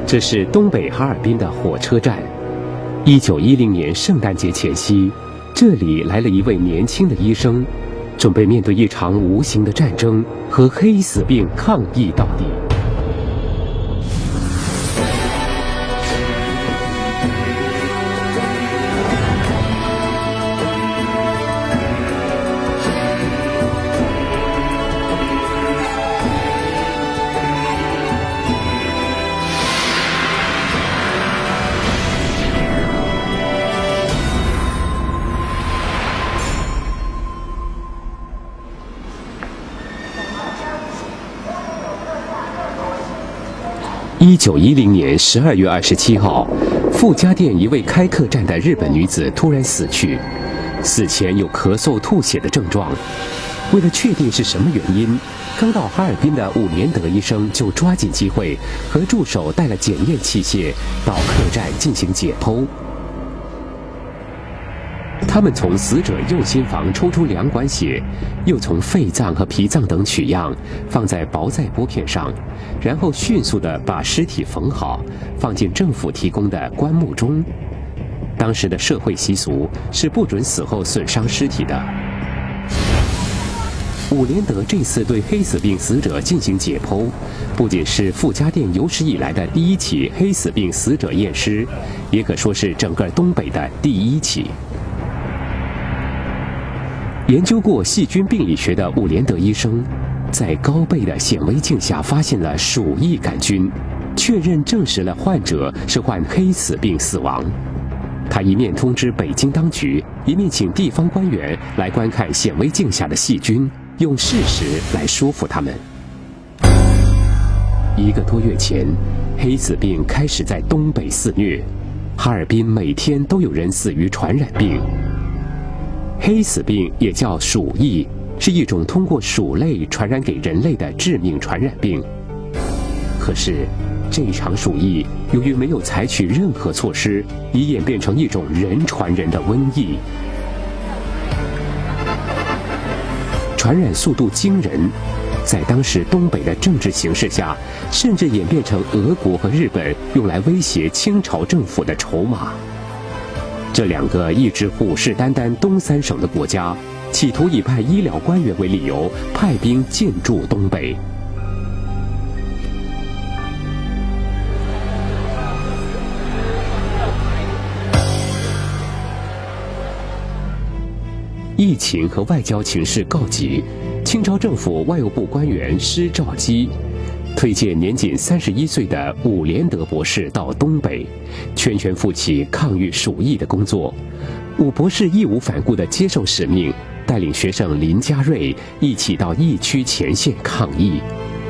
这是东北哈尔滨的火车站。1910年圣诞节前夕，这里来了一位年轻的医生，准备面对一场无形的战争，和黑死病抗疫到底。1910年12月27号，富家店一位开客栈的日本女子突然死去，死前有咳嗽、吐血的症状。为了确定是什么原因，刚到哈尔滨的伍连德医生就抓紧机会，和助手带了检验器械到客栈进行解剖。他们从死者右心房抽出2管血，又从肺脏和脾脏等取样，放在薄载玻片上，然后迅速地把尸体缝好，放进政府提供的棺木中。当时的社会习俗是不准死后损伤尸体的。伍连德这次对黑死病死者进行解剖，不仅是富家店有史以来的第1起黑死病死者验尸，也可说是整个东北的第1起。研究过细菌病理学的伍连德医生，在高倍的显微镜下发现了鼠疫杆菌，确认证实了患者是患黑死病死亡。他一面通知北京当局，一面请地方官员来观看显微镜下的细菌，用事实来说服他们。1个多月前，黑死病开始在东北肆虐，哈尔滨每天都有人死于传染病。黑死病也叫鼠疫，是一种通过鼠类传染给人类的致命传染病。可是，这场鼠疫由于没有采取任何措施，已演变成一种人传人的瘟疫，传染速度惊人。在当时东北的政治形势下，甚至演变成俄国和日本用来威胁清朝政府的筹码。这2个一直虎视眈眈东3省的国家，企图以派医疗官员为理由，派兵进驻东北。疫情和外交情势告急，清朝政府外务部官员施肇基推荐年仅31岁的伍连德博士到东北，全权负起抗御鼠疫的工作。伍博士义无反顾地接受使命，带领学生林家瑞一起到疫区前线抗疫。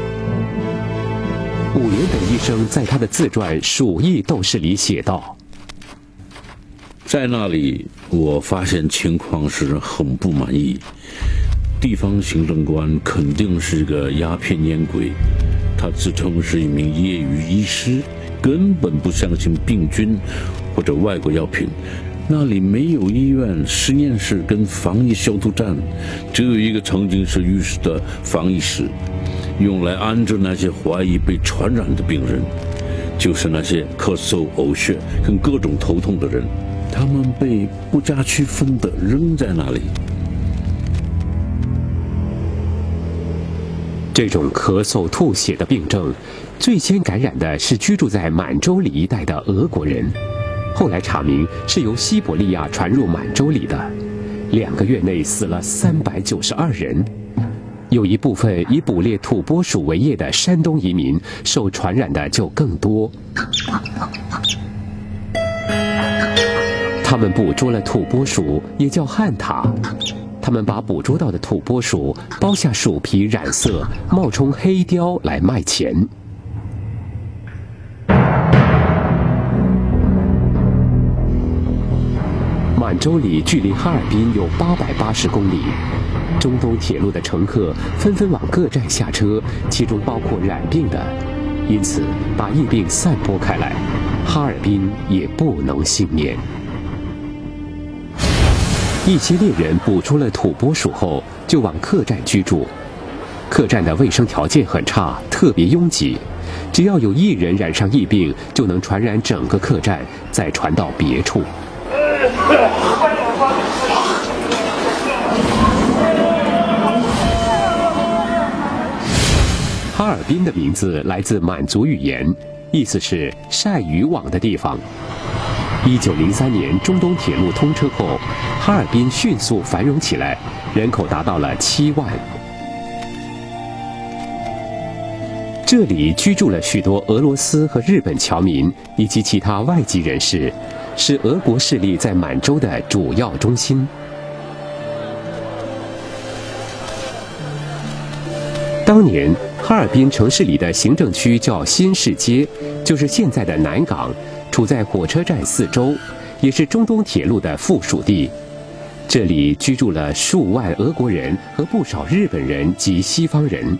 伍连德医生在他的自传《鼠疫斗士》里写道： 在那里，我发现情况是很不满意。地方行政官肯定是个鸦片烟鬼，他自称是一名业余医师，根本不相信病菌或者外国药品。那里没有医院、实验室跟防疫消毒站，只有一个曾经是浴室的防疫室，用来安置那些怀疑被传染的病人，就是那些咳嗽、呕血跟各种头痛的人，他们被不加区分地扔在那里。 这种咳嗽吐血的病症，最先感染的是居住在满洲里一带的俄国人，后来查明是由西伯利亚传入满洲里的。2个月内死了392人，有一部分以捕猎土拨鼠为业的山东移民受传染的就更多。他们捕捉了土拨鼠，也叫旱獭。他们把捕捉到的土拨鼠剥下鼠皮染色，冒充黑貂来卖钱。满洲里距离哈尔滨有880公里，中东铁路的乘客纷纷往各站下车，其中包括染病的，因此把疫病散播开来，哈尔滨也不能幸免。一些猎人捕捉了土拨鼠后，就往客栈居住。客栈的卫生条件很差，特别拥挤， 只要有一人染上疫病，就能传染整个客栈，再传到别处。哈尔滨的名字来自满族语言，意思是晒渔网的地方。1903年中东铁路通车后，哈尔滨迅速繁荣起来，人口达到了7万。这里居住了许多俄罗斯和日本侨民以及其他外籍人士，是俄国势力在满洲的主要中心。当年，哈尔滨城市里的行政区叫新市街，就是现在的南港，处在火车站四周，也是中东铁路的附属地。这里居住了数万俄国人和不少日本人及西方人。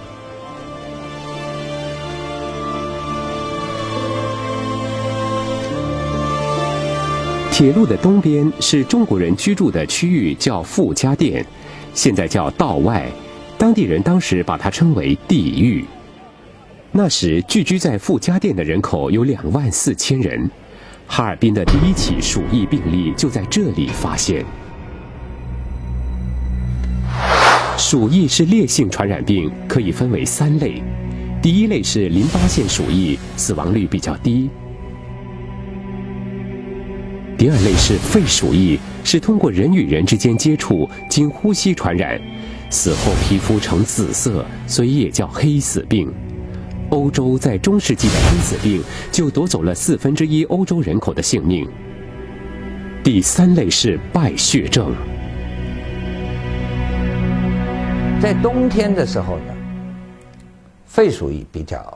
铁路的东边是中国人居住的区域，叫傅家店，现在叫道外。当地人当时把它称为地狱。那时聚居在傅家店的人口有24000人，哈尔滨的第一起鼠疫病例就在这里发现。鼠疫是烈性传染病，可以分为3类。第一类是淋巴腺鼠疫，死亡率比较低。第二类是肺鼠疫，是通过人与人之间接触，经呼吸传染，死后皮肤呈紫色，所以也叫黑死病。欧洲在中世纪的黑死病就夺走了1/4欧洲人口的性命。第3类是败血症。 在冬天的时候呢，肺鼠疫比较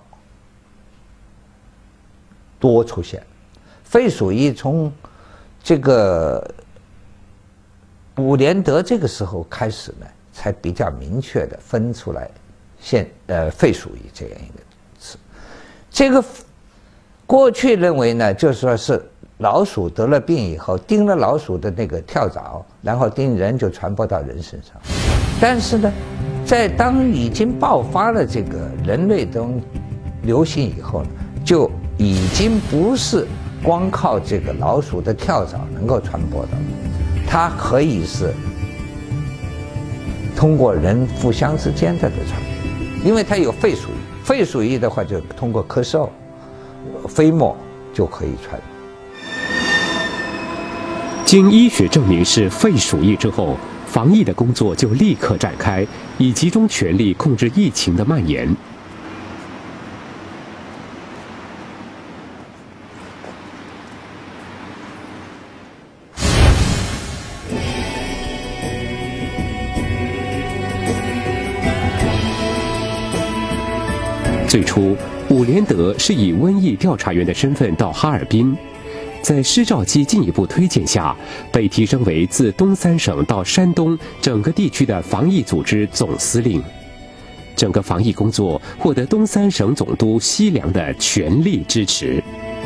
多出现。肺鼠疫从这个伍连德这个时候开始呢，才比较明确的分出来肺鼠疫这样一个词。这个过去认为呢，就说是老鼠得了病以后，叮了老鼠的那个跳蚤，然后叮人就传播到人身上。但是呢，在当已经爆发了这个人类中流行以后呢，就已经不是光靠这个老鼠的跳蚤能够传播的，它可以是通过人互相之间的传播，因为它有肺鼠疫。肺鼠疫的话，就通过咳嗽、飞沫就可以传。 经医学证明是肺鼠疫之后，防疫的工作就立刻展开，以集中全力控制疫情的蔓延。最初，伍连德是以瘟疫调查员的身份到哈尔滨，在施肇基进一步推荐下，被提升为自东三省到山东整个地区的防疫组织总司令。整个防疫工作获得东三省总督西良的全力支持。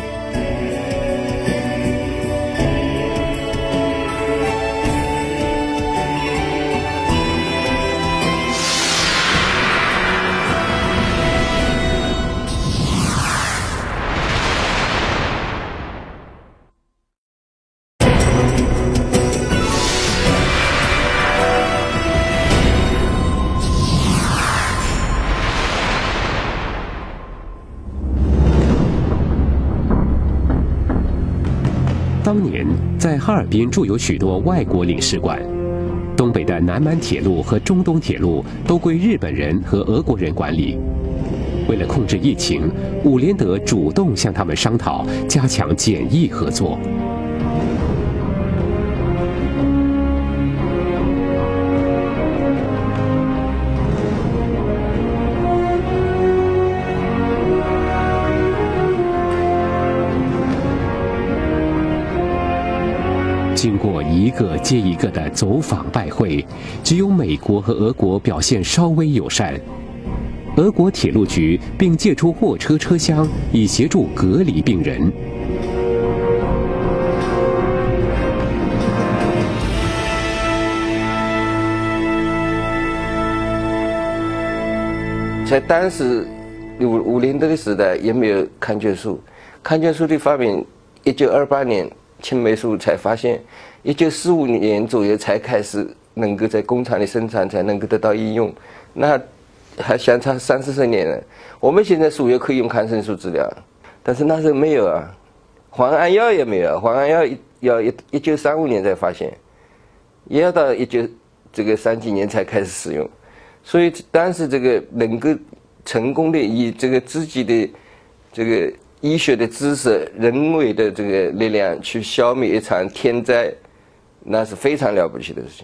当年在哈尔滨驻有许多外国领事馆，东北的南满铁路和中东铁路都归日本人和俄国人管理。为了控制疫情，伍连德主动向他们商讨加强检疫合作。经过一个接一个的走访拜会，只有美国和俄国表现稍微友善。俄国铁路局并借出货车车厢，以协助隔离病人。 在当时伍连德的时代也没有看卷术，看卷术的发明，1928年青霉素才发现，1945年左右才开始能够在工厂里生产，才能够得到应用，那还相差30-40年了。我们现在鼠也可以用抗生素治疗，但是那时候没有啊，磺胺药也没有，磺胺药要1935年才发现，也要到1930几年才开始使用，所以当时这个能够成功的以这个自己的这个医学的知识、人为的这个力量去消灭一场天灾，那是非常了不起的事情。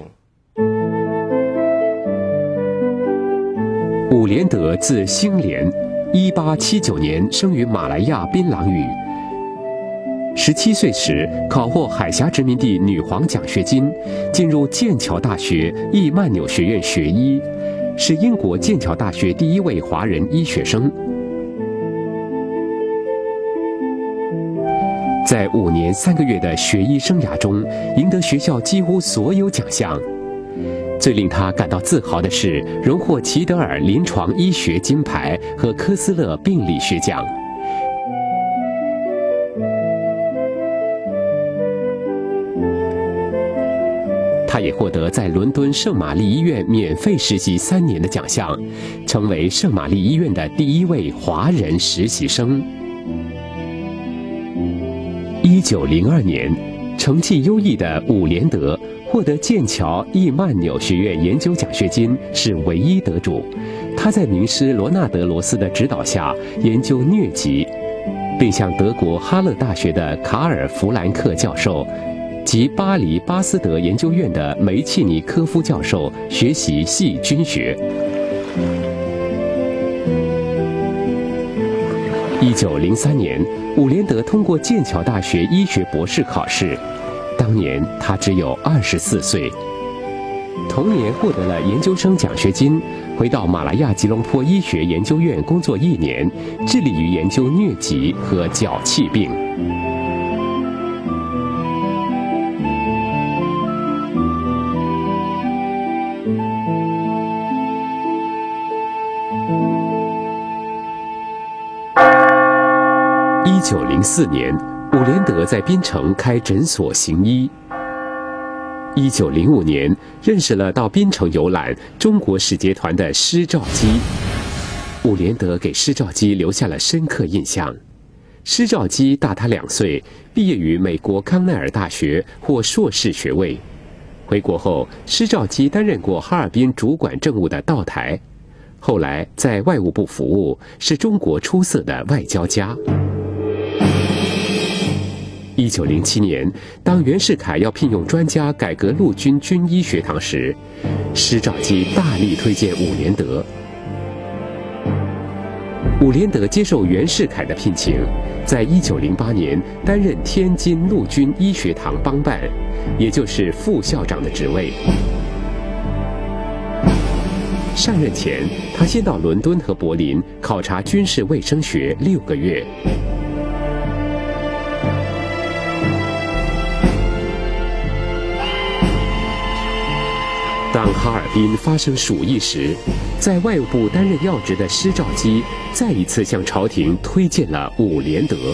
伍连德字兴廉，1879年生于马来亚槟榔屿。17岁时考获海峡殖民地女皇奖学金，进入剑桥大学易曼纽学院学医，是英国剑桥大学第1位华人医学生。在5年3个月的学医生涯中，赢得学校几乎所有奖项。最令他感到自豪的是，荣获齐德尔临床医学金牌和科斯勒病理学奖。他也获得在伦敦圣玛丽医院免费实习3年的奖项，成为圣玛丽医院的第1位华人实习生。1902年，成绩优异的伍连德获得剑桥易曼纽学院研究奖学金，是唯一得主。他在名师罗纳德·罗斯的指导下研究疟疾，并向德国哈勒大学的卡尔·弗兰克教授及巴黎巴斯德研究院的梅契尼科夫教授学习细菌学。1903年，伍连德通过剑桥大学医学博士考试，当年他只有24岁。同年获得了研究生奖学金，回到马来亚吉隆坡医学研究院工作1年，致力于研究疟疾和脚气病。1904年，伍连德在槟城开诊所行医。1905年，认识了到槟城游览中国使节团的施肇基。伍连德给施肇基留下了深刻印象。施肇基大他2岁，毕业于美国康奈尔大学，获硕士学位。回国后，施肇基担任过哈尔滨主管政务的道台，后来在外务部服务，是中国出色的外交家。1907年，当袁世凯要聘用专家改革陆军军医学堂时，施肇基大力推荐伍连德。伍连德接受袁世凯的聘请，在1908年担任天津陆军医学堂帮办，也就是副校长的职位。上任前，他先到伦敦和柏林考察军事卫生学6个月。当哈尔滨发生鼠疫时，在外务部担任要职的施肇基再一次向朝廷推荐了伍连德。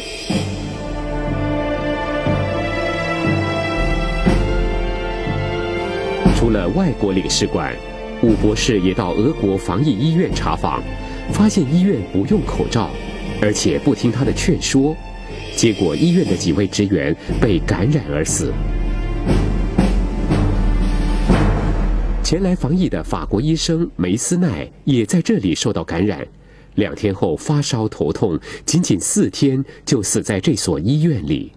除了外国领事馆，伍博士也到俄国防疫医院查访，发现医院不用口罩，而且不听他的劝说，结果医院的几位职员被感染而死。前来防疫的法国医生梅斯奈也在这里受到感染，2天后发烧头痛，仅仅4天就死在这所医院里。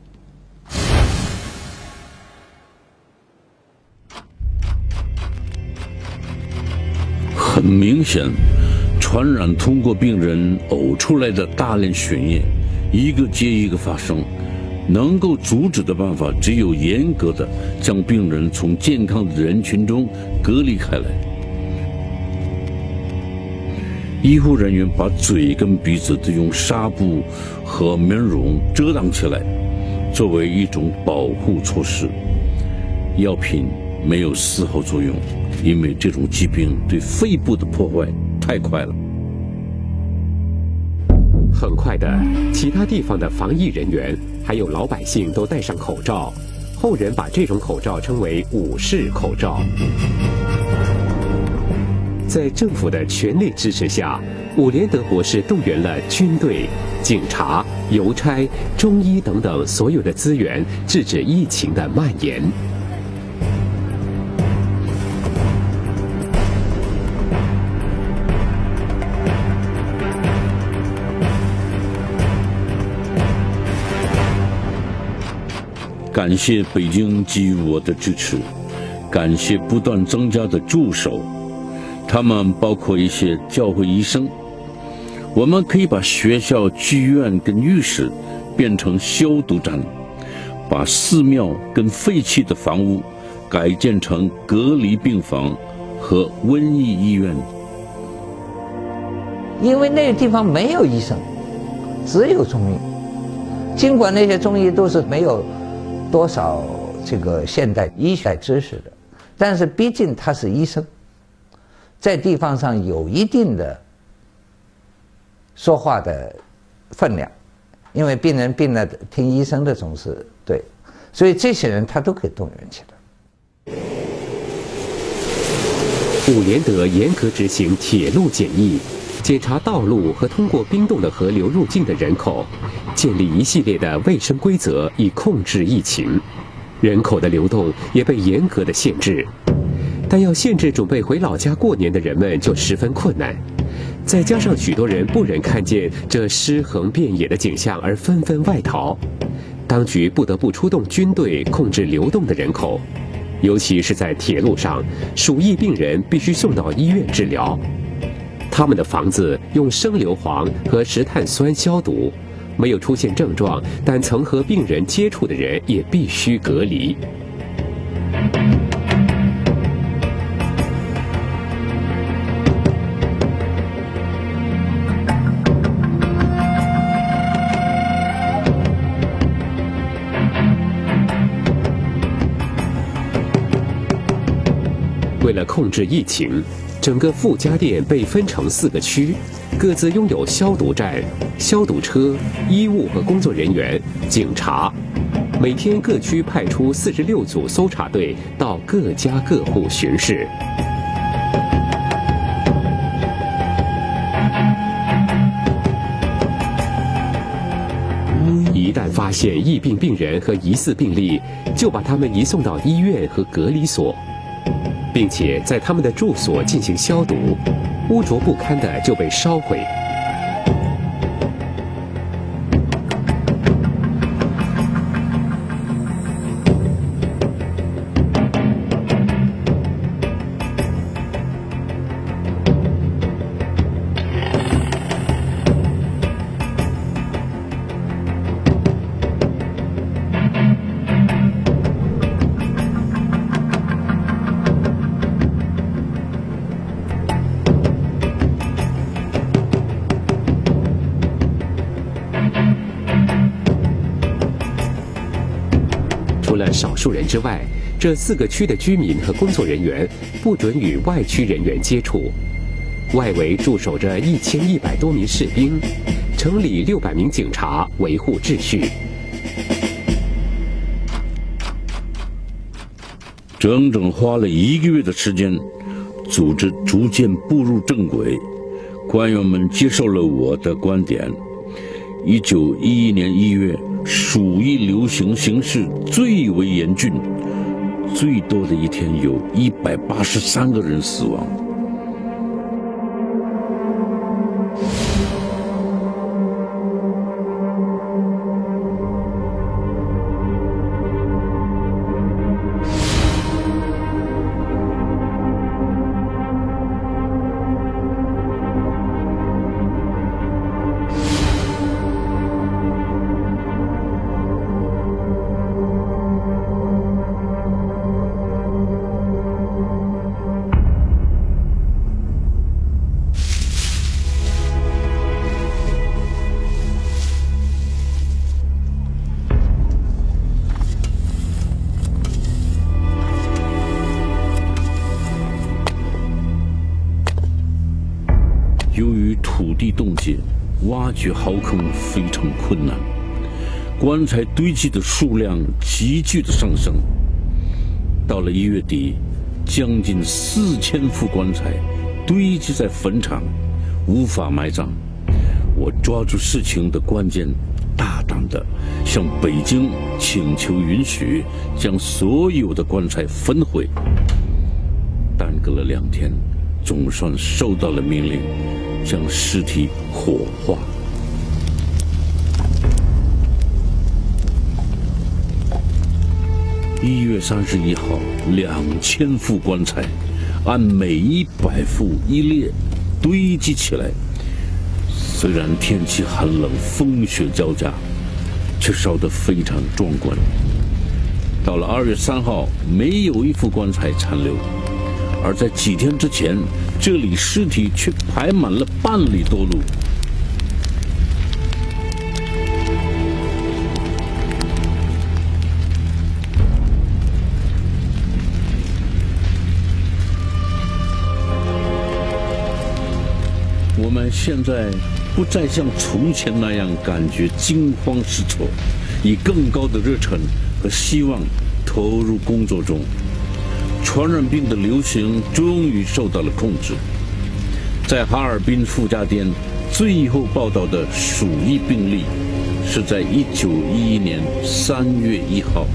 很明显，传染通过病人呕出来的大量血液，一个接一个发生。能够阻止的办法只有严格的将病人从健康的人群中隔离开来。医护人员把嘴跟鼻子都用纱布和棉绒遮挡起来，作为一种保护措施。药品没有丝毫作用，因为这种疾病对肺部的破坏太快了。 很快的，其他地方的防疫人员还有老百姓都戴上口罩，后人把这种口罩称为武士口罩。在政府的全力支持下，伍连德博士动员了军队、警察、邮差、中医等等所有的资源，制止疫情的蔓延。 感谢北京给予我的支持，感谢不断增加的助手，他们包括一些教会医生。我们可以把学校、剧院跟浴室变成消毒站，把寺庙跟废弃的房屋改建成隔离病房和瘟疫医院。 因为那个地方没有医生，只有中医。尽管那些中医都是没有多少这个现代医学知识的，但是毕竟他是医生，在地方上有一定的说话的分量，因为病人病了听医生的总是对，所以这些人他都可以动员起来。 伍连德严格执行铁路检疫，检查道路和通过冰冻的河流入境的人口，建立一系列的卫生规则以控制疫情。人口的流动也被严格的限制，但要限制准备回老家过年的人们就十分困难。再加上许多人不忍看见这尸横遍野的景象而纷纷外逃，当局不得不出动军队控制流动的人口，尤其是在铁路上，鼠疫病人必须送到医院治疗。他们的房子用生硫磺和石碳酸消毒，没有出现症状但曾和病人接触的人也必须隔离。为了控制疫情，整个傅家店被分成4个区，各自拥有消毒站、消毒车、医务和工作人员、警察。每天各区派出46组搜查队到各家各户巡视。一旦发现疫病病人和疑似病例，就把他们移送到医院和隔离所，并且在他们的住所进行消毒，污浊不堪的就被烧毁。除了少数人之外，这4个区的居民和工作人员不准与外区人员接触。外围驻守着1100多名士兵，城里600名警察维护秩序。 整整花了1个月的时间，组织逐渐步入正轨。官员们接受了我的观点。1911年1月，鼠疫流行形势最为严峻，最多的一天有183个人死亡。由于土地冻结， 挖掘壕坑非常困难，棺材堆积的数量急剧的上升。到了1月底，将近4000副棺材堆积在坟场，无法埋葬。我抓住事情的关键，大胆地向北京请求允许将所有的棺材焚毁。耽搁了2天，总算收到了命令，将尸体火化。1月31号，2000副棺材按每100副一列堆积起来。虽然天气寒冷，风雪交加，却烧得非常壮观。到了2月3号，没有一副棺材残留，而在几天之前，这里尸体却排满了半里多路。我们现在不再像从前那样感觉惊慌失措，以更高的热忱和希望投入工作中。传染病的流行终于受到了控制。在哈尔滨傅家店最后报道的鼠疫病例是在1911年3月1号。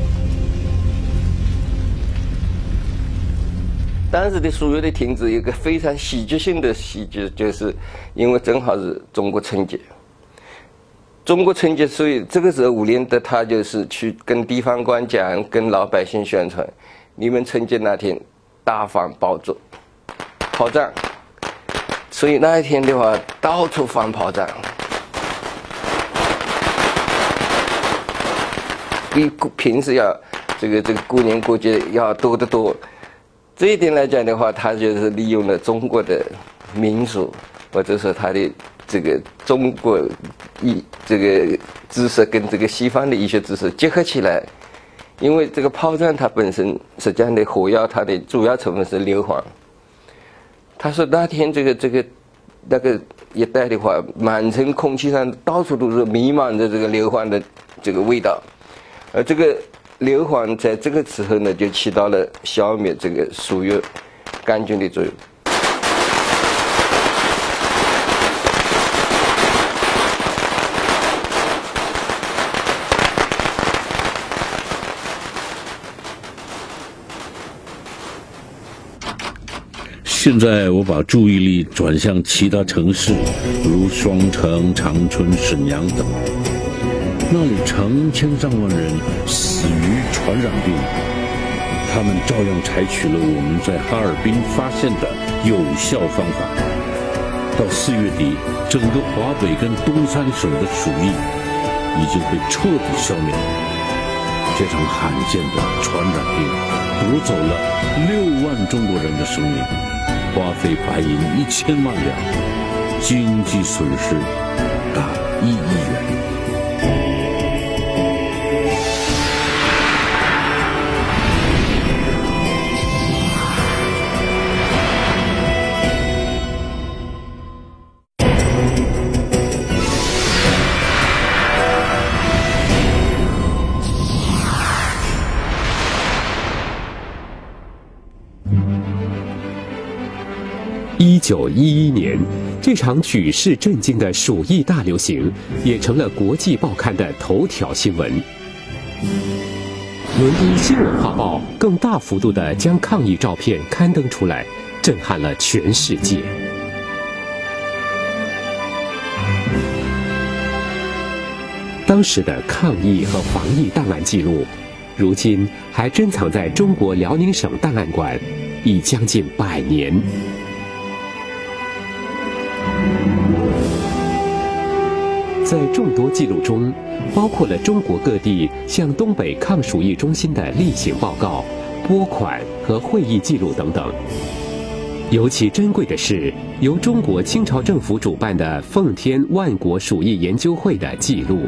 当时的鼠疫的停止，有一个非常戏剧性的喜剧，就是因为正好是中国春节。中国春节，所以这个时候伍连德他就是去跟地方官讲，跟老百姓宣传，你们春节那天大放炮仗，所以那一天的话，到处放炮仗，比平时要这个过年过节要多得多。这一点来讲的话，他就是利用了中国的民俗，或者说他的这个中国这个知识跟这个西方的医学知识结合起来。因为这个炮仗它本身实际上的火药，它的主要成分是硫磺。他说那天那个一带的话，满城空气上到处都是弥漫着这个硫磺的这个味道，而这个硫磺在这个时候呢，就起到了消灭这个鼠疫杆菌的作用。 现在我把注意力转向其他城市，如双城、长春、沈阳等，那里成千上万人死于传染病，他们照样采取了我们在哈尔滨发现的有效方法。到4月底，整个华北跟东三省的鼠疫已经被彻底消灭了。这场罕见的传染病夺走了6万中国人的生命，花费白银1000万两，经济损失达1亿元。 1911年，这场举世震惊的鼠疫大流行也成了国际报刊的头条新闻。伦敦新文化报更大幅度地将抗疫照片刊登出来，震撼了全世界。当时的抗疫和防疫档案记录，如今还珍藏在中国辽宁省档案馆，已将近100年。在众多记录中，包括了中国各地向东北抗鼠疫中心的例行报告、拨款和会议记录等等。尤其珍贵的是，由中国清朝政府主办的奉天万国鼠疫研究会的记录。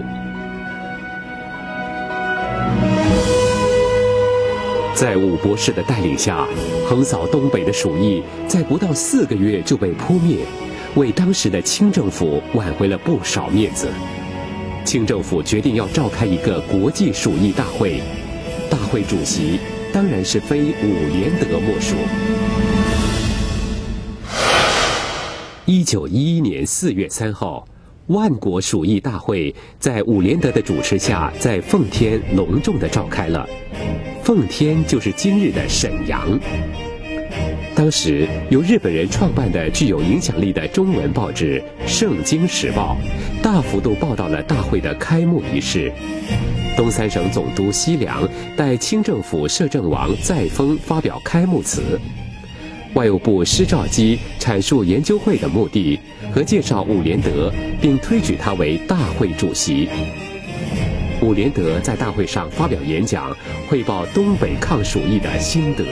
在伍博士的带领下，横扫东北的鼠疫在不到4个月就被扑灭。 为当时的清政府挽回了不少面子。清政府决定要召开一个国际鼠疫大会，大会主席当然是非伍连德莫属。1911年4月3号，万国鼠疫大会在伍连德的主持下，在奉天隆重地召开了。奉天就是今日的沈阳。当时由日本人创办的具有影响力的中文报纸《圣经时报》大幅度报道了大会的开幕仪式。东三省总督西凉代清政府摄政王载沣发表开幕词。外务部施肇基阐述研究会的目的和介绍伍连德，并推举他为大会主席。伍连德在大会上发表演讲，汇报东北抗鼠疫的心得。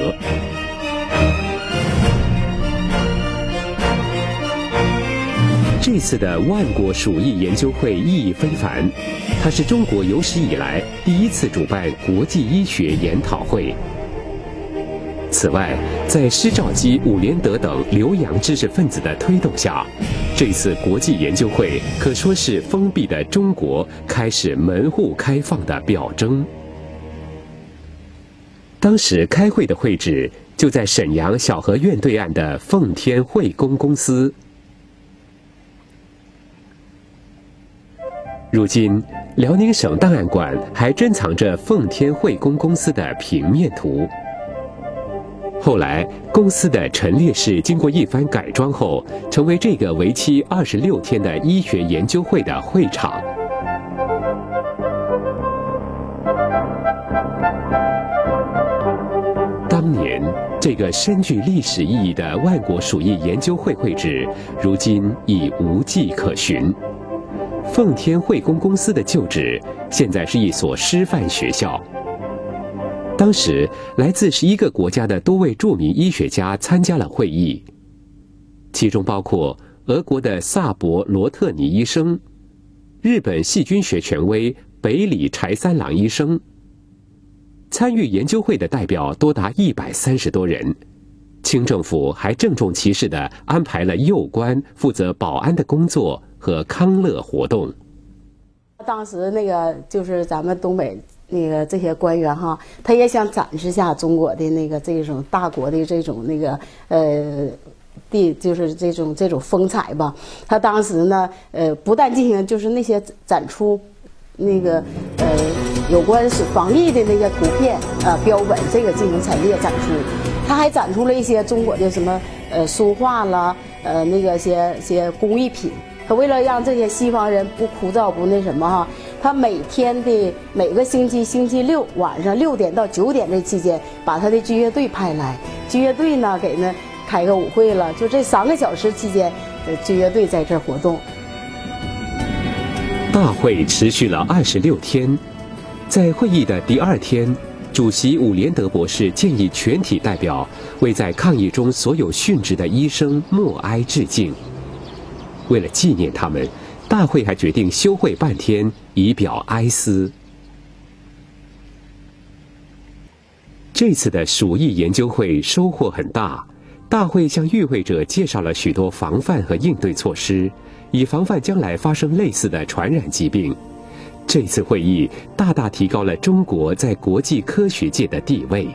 这次的万国鼠疫研究会意义非凡，它是中国有史以来第一次主办国际医学研讨会。此外，在施肇基、伍连德等留洋知识分子的推动下，这次国际研究会可说是封闭的中国开始门户开放的表征。当时开会的会址就在沈阳小河院对岸的奉天惠工公司。如今，辽宁省档案馆还珍藏着奉天惠工公司的平面图。后来，公司的陈列室经过一番改装后，成为这个为期26天的医学研究会的会场。当年，这个深具历史意义的万国鼠疫研究会会址，如今已无迹可寻。奉天惠工公司的旧址现在是一所师范学校。当时，来自11个国家的多位著名医学家参加了会议，其中包括俄国的萨博罗特尼医生、日本细菌学权威北里柴三郎医生。参与研究会的代表多达130多人。清政府还郑重其事地安排了幼官负责保安的工作和康乐活动。 当时那个就是咱们东北那个这些官员哈，他也想展示下中国的那个这种大国的这种那个就是这种风采吧。他当时呢不但进行就是那些展出那个有关是防疫的那些图片标本，这个进行陈列展出。他还展出了一些中国的什么书画啦那个些工艺品。他为了让这些西方人不枯燥不那什么哈，他每个星期六晚上6点到9点这期间，把他的剧乐队派来，剧乐队呢给呢开个舞会了，就这3个小时期间，剧乐队在这儿活动。 大会持续了26天，在会议的第2天，主席伍连德博士建议全体代表为在抗疫中所有殉职的医生默哀致敬。为了纪念他们，大会还决定休会半天，以表哀思。这次的鼠疫研究会收获很大，大会向与会者介绍了许多防范和应对措施，以防范将来发生类似的传染疾病。这次会议大大提高了中国在国际科学界的地位。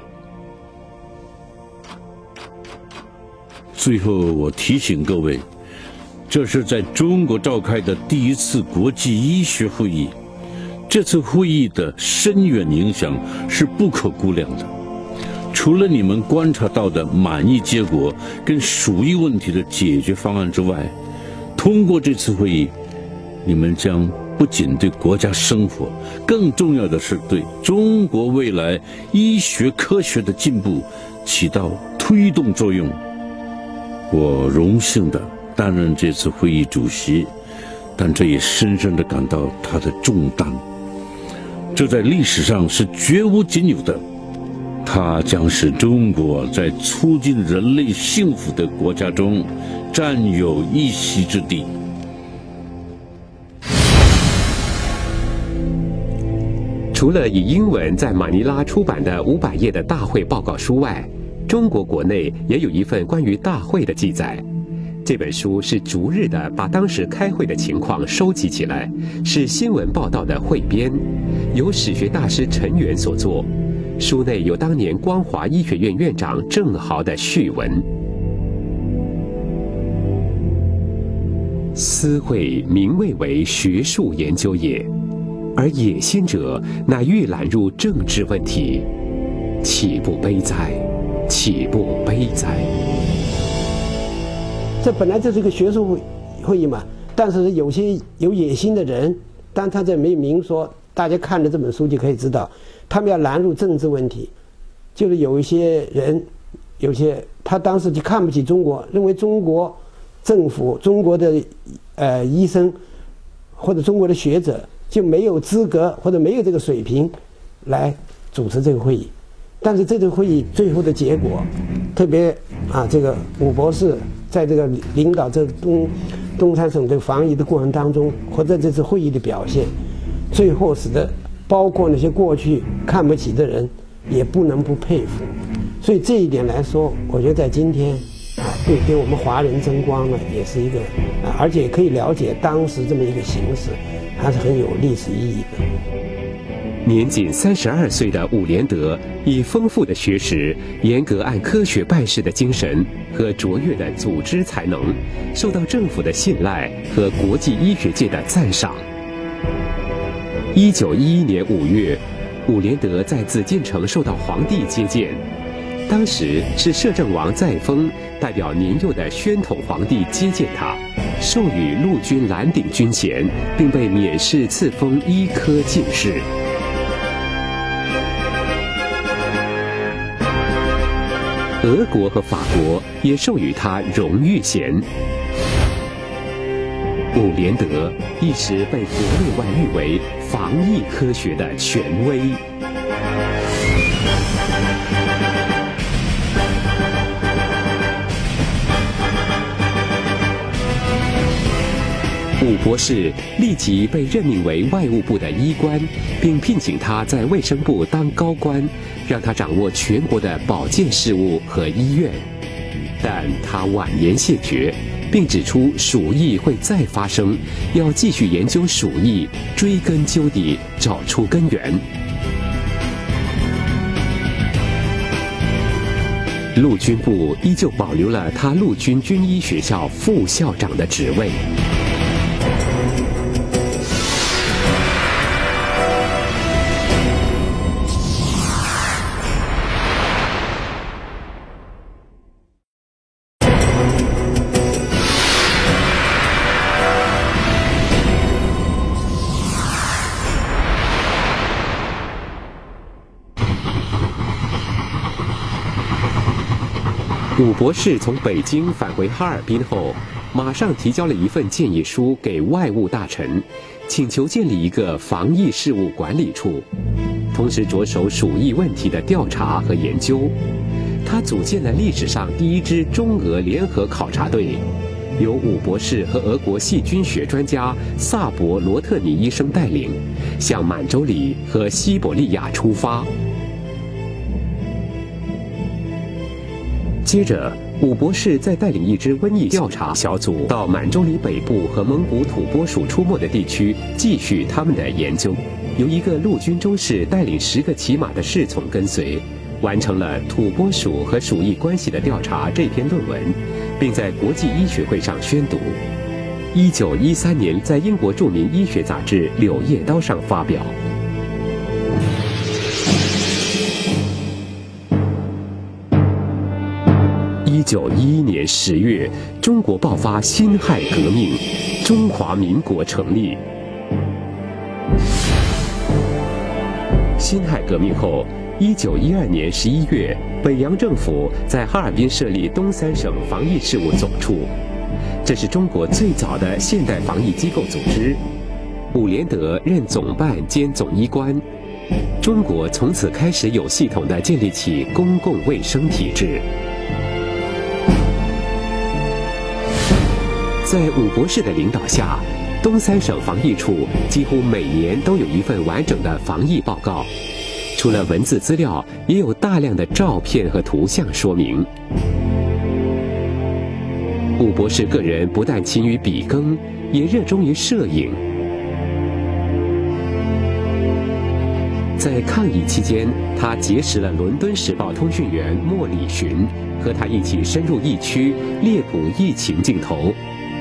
最后，我提醒各位，这是在中国召开的第一次国际医学会议，这次会议的深远影响是不可估量的。除了你们观察到的满意结果跟鼠疫问题的解决方案之外，通过这次会议，你们将不仅对国家生活，更重要的是对中国未来医学科学的进步起到推动作用。我荣幸地担任这次会议主席，但这也深深地感到它的重担。这在历史上是绝无仅有的，它将使中国在促进人类幸福的国家中占有一席之地。 除了以英文在马尼拉出版的500页的大会报告书外，中国国内也有一份关于大会的记载。 这本书是逐日的把当时开会的情况收集起来，是新闻报道的汇编，由史学大师陈元所作。书内有当年光华医学院院长郑豪的序文。私会名谓为学术研究也，而野心者乃欲揽入政治问题，岂不悲哉？岂不悲哉？ 这本来就是一个学术会议嘛，但是有些有野心的人，但他这没明说，大家看了这本书就可以知道，他们要揽入政治问题，就是有一些人，有些他当时就看不起中国，认为中国政府、中国的医生或者中国的学者就没有资格或者没有这个水平来主持这个会议。但是这个会议最后的结果，特别这个伍博士在这个领导这东三省这个防疫的过程当中，或者这次会议的表现，最后使得包括那些过去看不起的人也不能不佩服。所以这一点来说，我觉得在今天对我们华人争光呢，也是一个而且可以了解当时这么一个形势，还是很有历史意义的。 年仅32岁的伍连德，以丰富的学识、严格按科学办事的精神和卓越的组织才能，受到政府的信赖和国际医学界的赞赏。1911年5月，伍连德在紫禁城受到皇帝接见，当时是摄政王载沣代表年幼的宣统皇帝接见他，授予陆军蓝顶军衔，并被免试赐封医科进士。俄国和法国也授予他荣誉衔。伍连德一时被国内外誉为防疫科学的权威。伍博士立即被任命为外务部的医官，并聘请他在卫生部当高官，让他掌握全国的保健事务和医院。但他婉言谢绝，并指出鼠疫会再发生，要继续研究鼠疫，追根究底，找出根源。陆军部依旧保留了他陆军军医学校副校长的职位。伍博士从北京返回哈尔滨后，马上提交了一份建议书给外务大臣，请求建立一个防疫事务管理处，同时着手鼠疫问题的调查和研究。他组建了历史上第一支中俄联合考察队，由伍博士和俄国细菌学专家萨博罗特尼医生带领，向满洲里和西伯利亚出发。接着，伍博士再带领一支瘟疫调查小组到满洲里北部和蒙古土拨鼠出没的地区，继续他们的研究。由一个陆军中士带领10个骑马的侍从跟随，完成了土拨鼠和鼠疫关系的调查这篇论文，并在国际医学会上宣读。1913年，在英国著名医学杂志《柳叶刀》上发表。1911年10月，中国爆发辛亥革命，中华民国成立。辛亥革命后，1912年11月，北洋政府在哈尔滨设立东三省防疫事务总处，这是中国最早的现代防疫机构组织。伍连德任总办兼总医官，中国从此开始有系统地建立起公共卫生体制。在伍博士的领导下，东三省防疫处几乎每年都有一份完整的防疫报告，除了文字资料，也有大量的照片和图像说明。 伍博士个人不但勤于笔耕，也热衷于摄影。在抗疫期间，他结识了伦敦时报通讯员莫里寻，和他一起深入疫区，猎捕疫情镜头。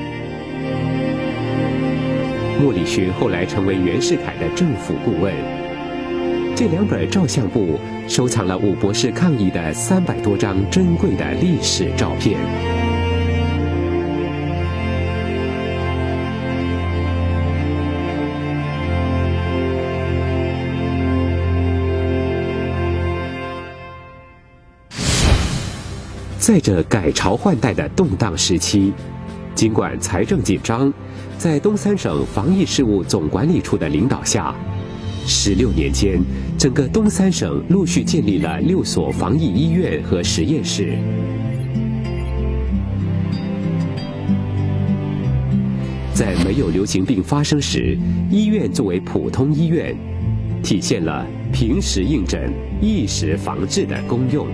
莫里寻后来成为袁世凯的政府顾问。这2本照相簿收藏了伍博士抗疫的300多张珍贵的历史照片。在这改朝换代的动荡时期，尽管财政紧张，在东三省防疫事务总管理处的领导下，16年间，整个东三省陆续建立了6所防疫医院和实验室。在没有流行病发生时，医院作为普通医院，体现了平时应诊、一时防治的功用。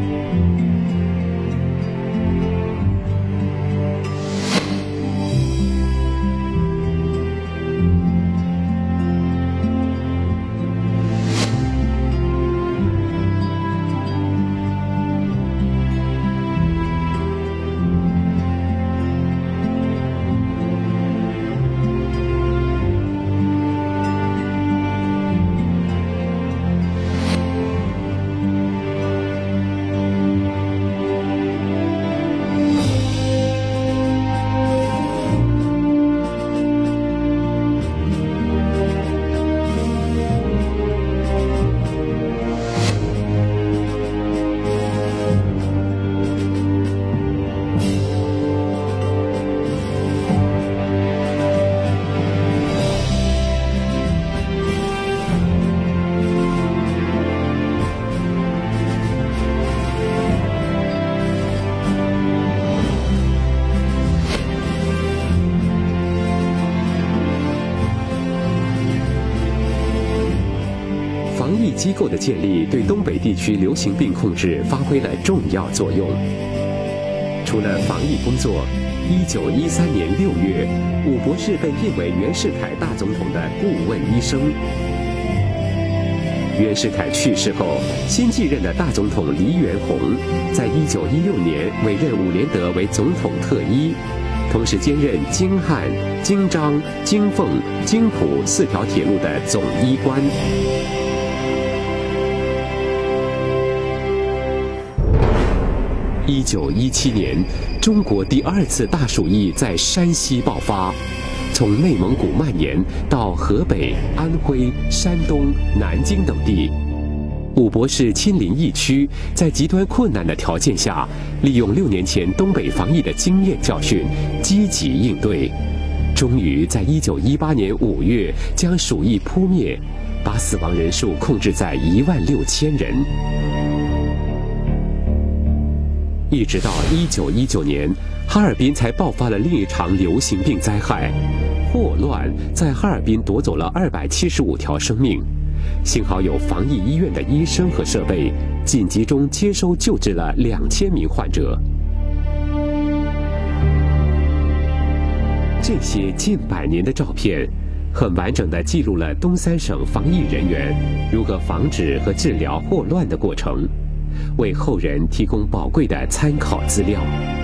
机构的建立对东北地区流行病控制发挥了重要作用。除了防疫工作，1913年6月，伍博士被聘为袁世凯大总统的顾问医生。袁世凯去世后，新继任的大总统黎元洪在1916年委任伍连德为总统特医，同时兼任京汉、京张、京凤、京浦4条铁路的总医官。1917年，中国第2次大鼠疫在山西爆发，从内蒙古蔓延到河北、安徽、山东、南京等地。伍博士亲临疫区，在极端困难的条件下，利用6年前东北防疫的经验教训，积极应对，终于在1918年5月将鼠疫扑灭，把死亡人数控制在16000人。一直到1919年，哈尔滨才爆发了另一场流行病灾害，霍乱在哈尔滨夺走了275条生命。幸好有防疫医院的医生和设备，紧急中接收救治了2000名患者。这些近100年的照片，很完整地记录了东三省防疫人员如何防止和治疗霍乱的过程，为后人提供宝贵的参考资料。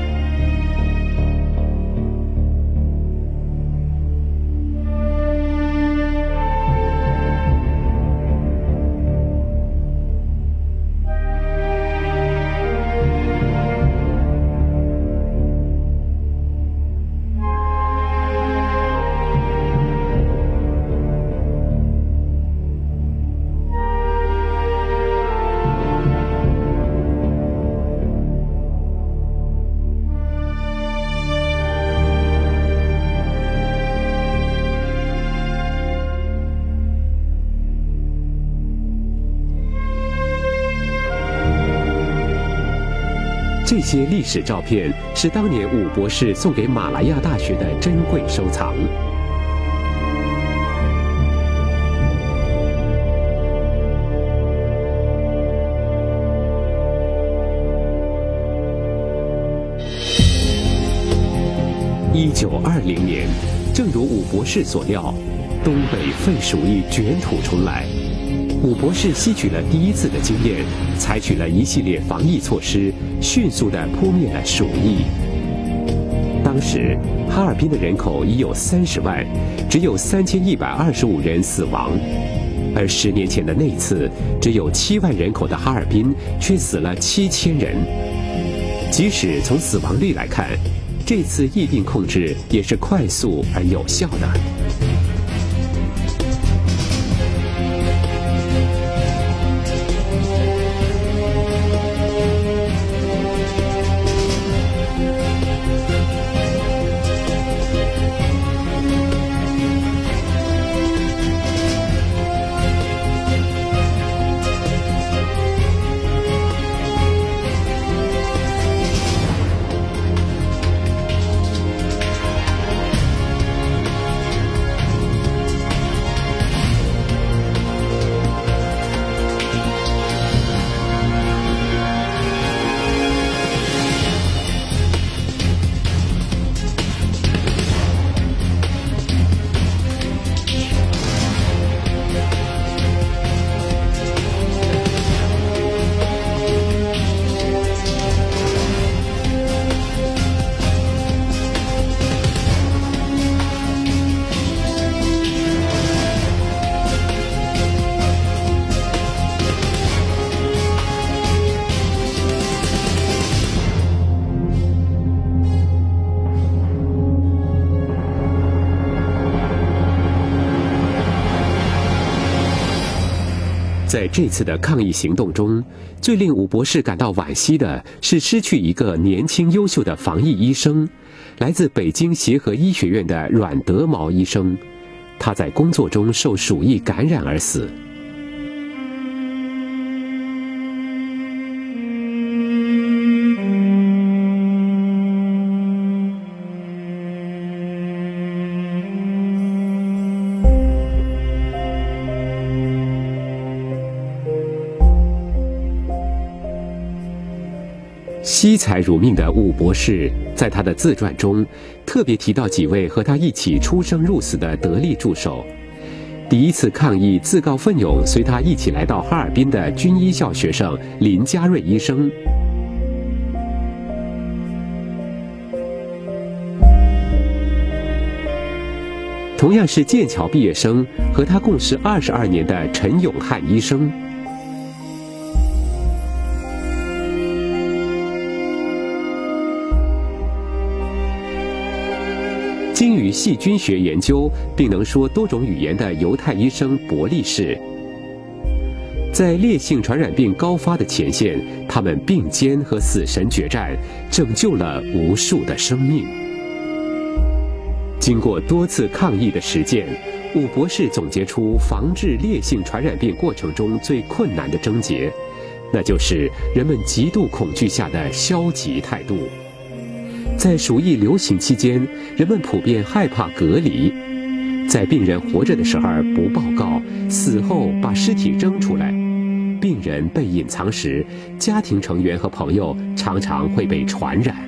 这些历史照片是当年伍博士送给马来亚大学的珍贵收藏。 1920年，正如武博士所料，东北废鼠疫卷土重来。武博士吸取了第一次的经验，采取了一系列防疫措施，迅速地扑灭了鼠疫。当时哈尔滨的人口已有30万，只有3125人死亡。而10年前的那次，只有7万人口的哈尔滨却死了7000人。即使从死亡率来看，这次疫病控制也是快速而有效的。在这次的抗疫行动中，最令武博士感到惋惜的是失去一个年轻优秀的防疫医生，来自北京协和医学院的阮德毛医生，他在工作中受鼠疫感染而死。惜才如命的武博士在他的自传中特别提到几位和他一起出生入死的得力助手。第一次抗疫自告奋勇随他一起来到哈尔滨的军医校学生林家瑞医生，同样是剑桥毕业生，和他共事22年的陈永汉医生。精于细菌学研究并能说多种语言的犹太医生伯利士，在烈性传染病高发的前线，他们并肩和死神决战，拯救了无数的生命。经过多次抗疫的实践，武博士总结出防治烈性传染病过程中最困难的症结，那就是人们极度恐惧下的消极态度。在鼠疫流行期间，人们普遍害怕隔离，在病人活着的时候不报告，死后把尸体扔出来。病人被隐藏时，家庭成员和朋友常常会被传染。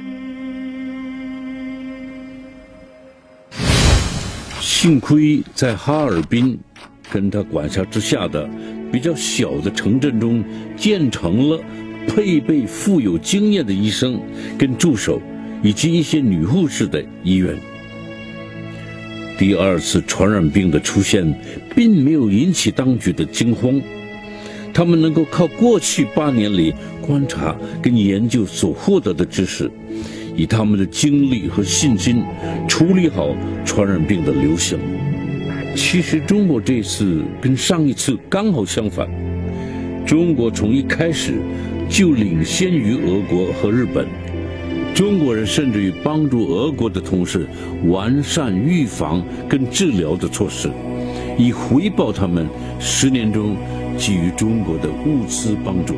幸亏在哈尔滨跟他管辖之下的比较小的城镇中建成了配备富有经验的医生跟助手以及一些女护士的医院。第二次传染病的出现并没有引起当局的惊慌，他们能够靠过去8年里观察跟研究所获得的知识，以他们的精力和信心处理好传染病的流行。其实中国这次跟上一次刚好相反，中国从一开始就领先于俄国和日本，中国人甚至于帮助俄国的同时完善预防跟治疗的措施，以回报他们10年中给予中国的物资帮助。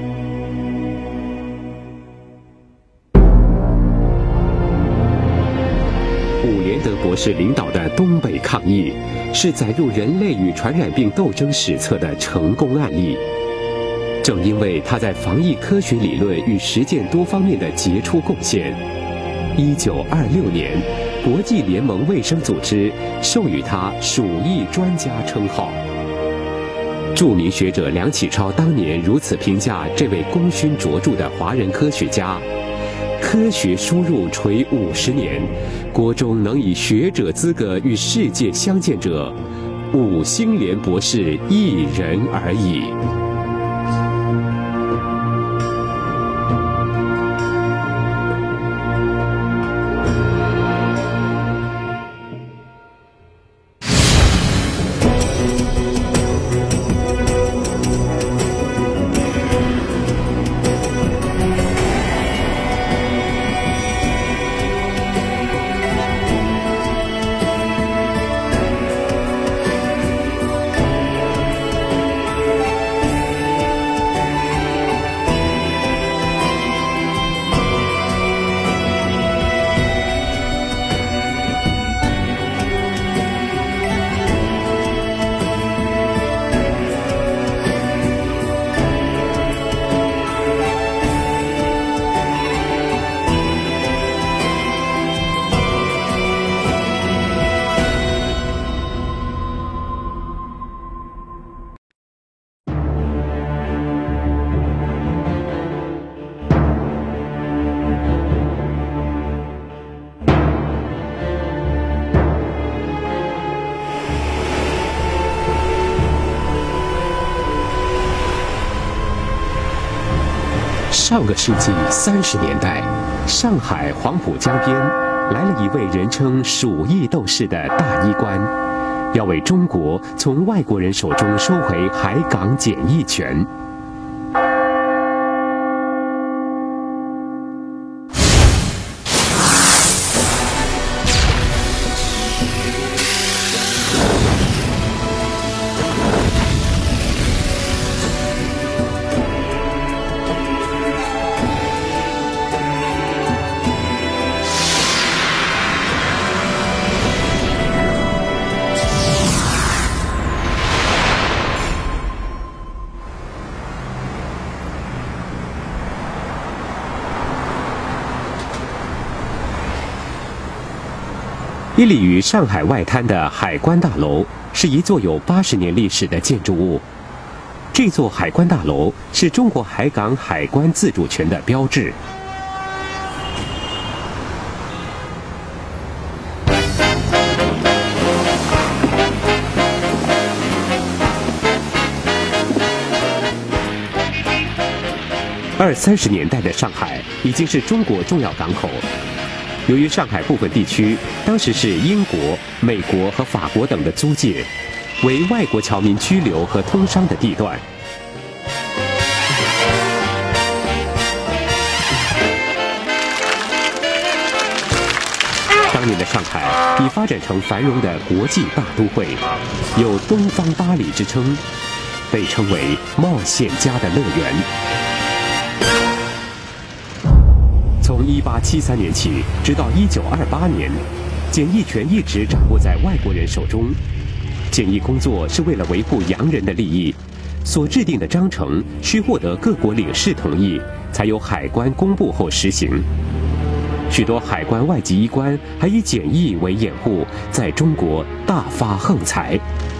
伍连德博士领导的东北抗疫是载入人类与传染病斗争史册的成功案例。正因为他在防疫科学理论与实践多方面的杰出贡献，1926年， 国际联盟卫生组织授予他鼠疫专家称号。著名学者梁启超当年如此评价这位功勋卓著的华人科学家：科学输入垂50年，国中能以学者资格与世界相见者，5星连博士1人而已。上个世纪30年代，上海黄浦江边来了一位人称鼠疫斗士的大医官，要为中国从外国人手中收回海港检疫权。屹立于上海外滩的海关大楼是一座有80年历史的建筑物。这座海关大楼是中国海港海关自主权的标志。20-30年代的上海已经是中国重要港口。由于上海部分地区当时是英国、美国和法国等的租界，为外国侨民居留和通商的地段。当年的上海已发展成繁荣的国际大都会，有“东方巴黎”之称，被称为冒险家的乐园。从1873年起，直到1928年，检疫权一直掌握在外国人手中。检疫工作是为了维护洋人的利益，所制定的章程需获得各国领事同意，才由海关公布后实行。许多海关外籍医官还以检疫为掩护，在中国大发横财。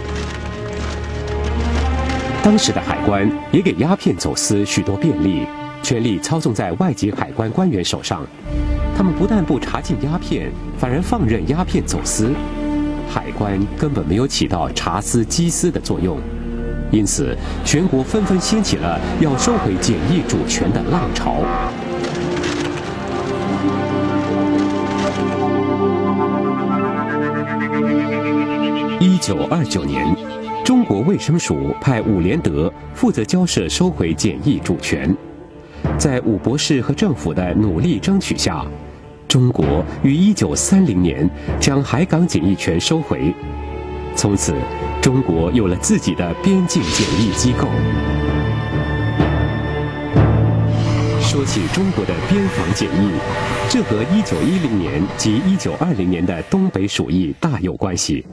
当时的海关也给鸦片走私许多便利。权力操纵在外籍海关官员手上，他们不但不查禁鸦片，反而放任鸦片走私，海关根本没有起到查私缉私的作用，因此全国纷纷掀起了要收回检疫主权的浪潮。1929年，中国卫生署派伍连德负责交涉收回检疫主权。在伍博士和政府的努力争取下，中国于1930年将海港检疫权收回，从此中国有了自己的边境检疫机构。说起中国的边防检疫，这和1910年及1920年的东北鼠疫大有关系。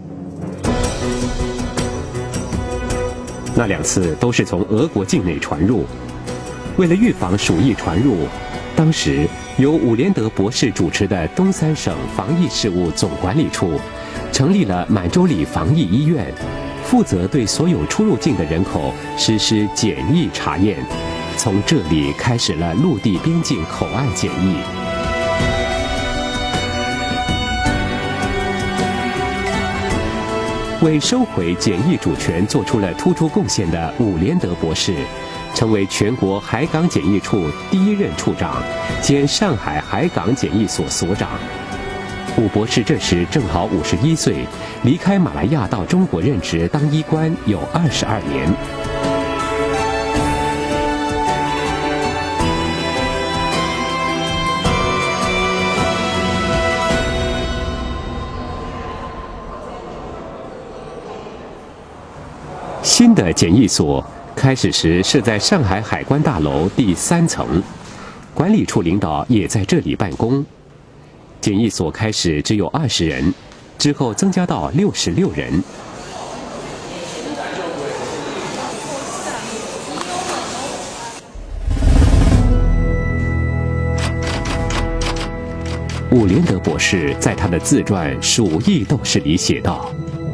那2次都是从俄国境内传入。为了预防鼠疫传入，当当时由伍连德博士主持的东三省防疫事务总管理处成立了满洲里防疫医院，负责对所有出入境的人口实施检疫查验。从这里开始了陆地边境口岸检疫。为收回检疫主权做出了突出贡献的伍连德博士，成为全国海港检疫处第一任处长兼上海海港检疫所所长。伍博士这时正好51岁，离开马来亚到中国任职当医官有22年。新的检疫所开始时设在上海海关大楼第3层，管理处领导也在这里办公。检疫所开始只有20人，之后增加到66人。伍连德博士在他的自传《鼠疫斗士》里写道：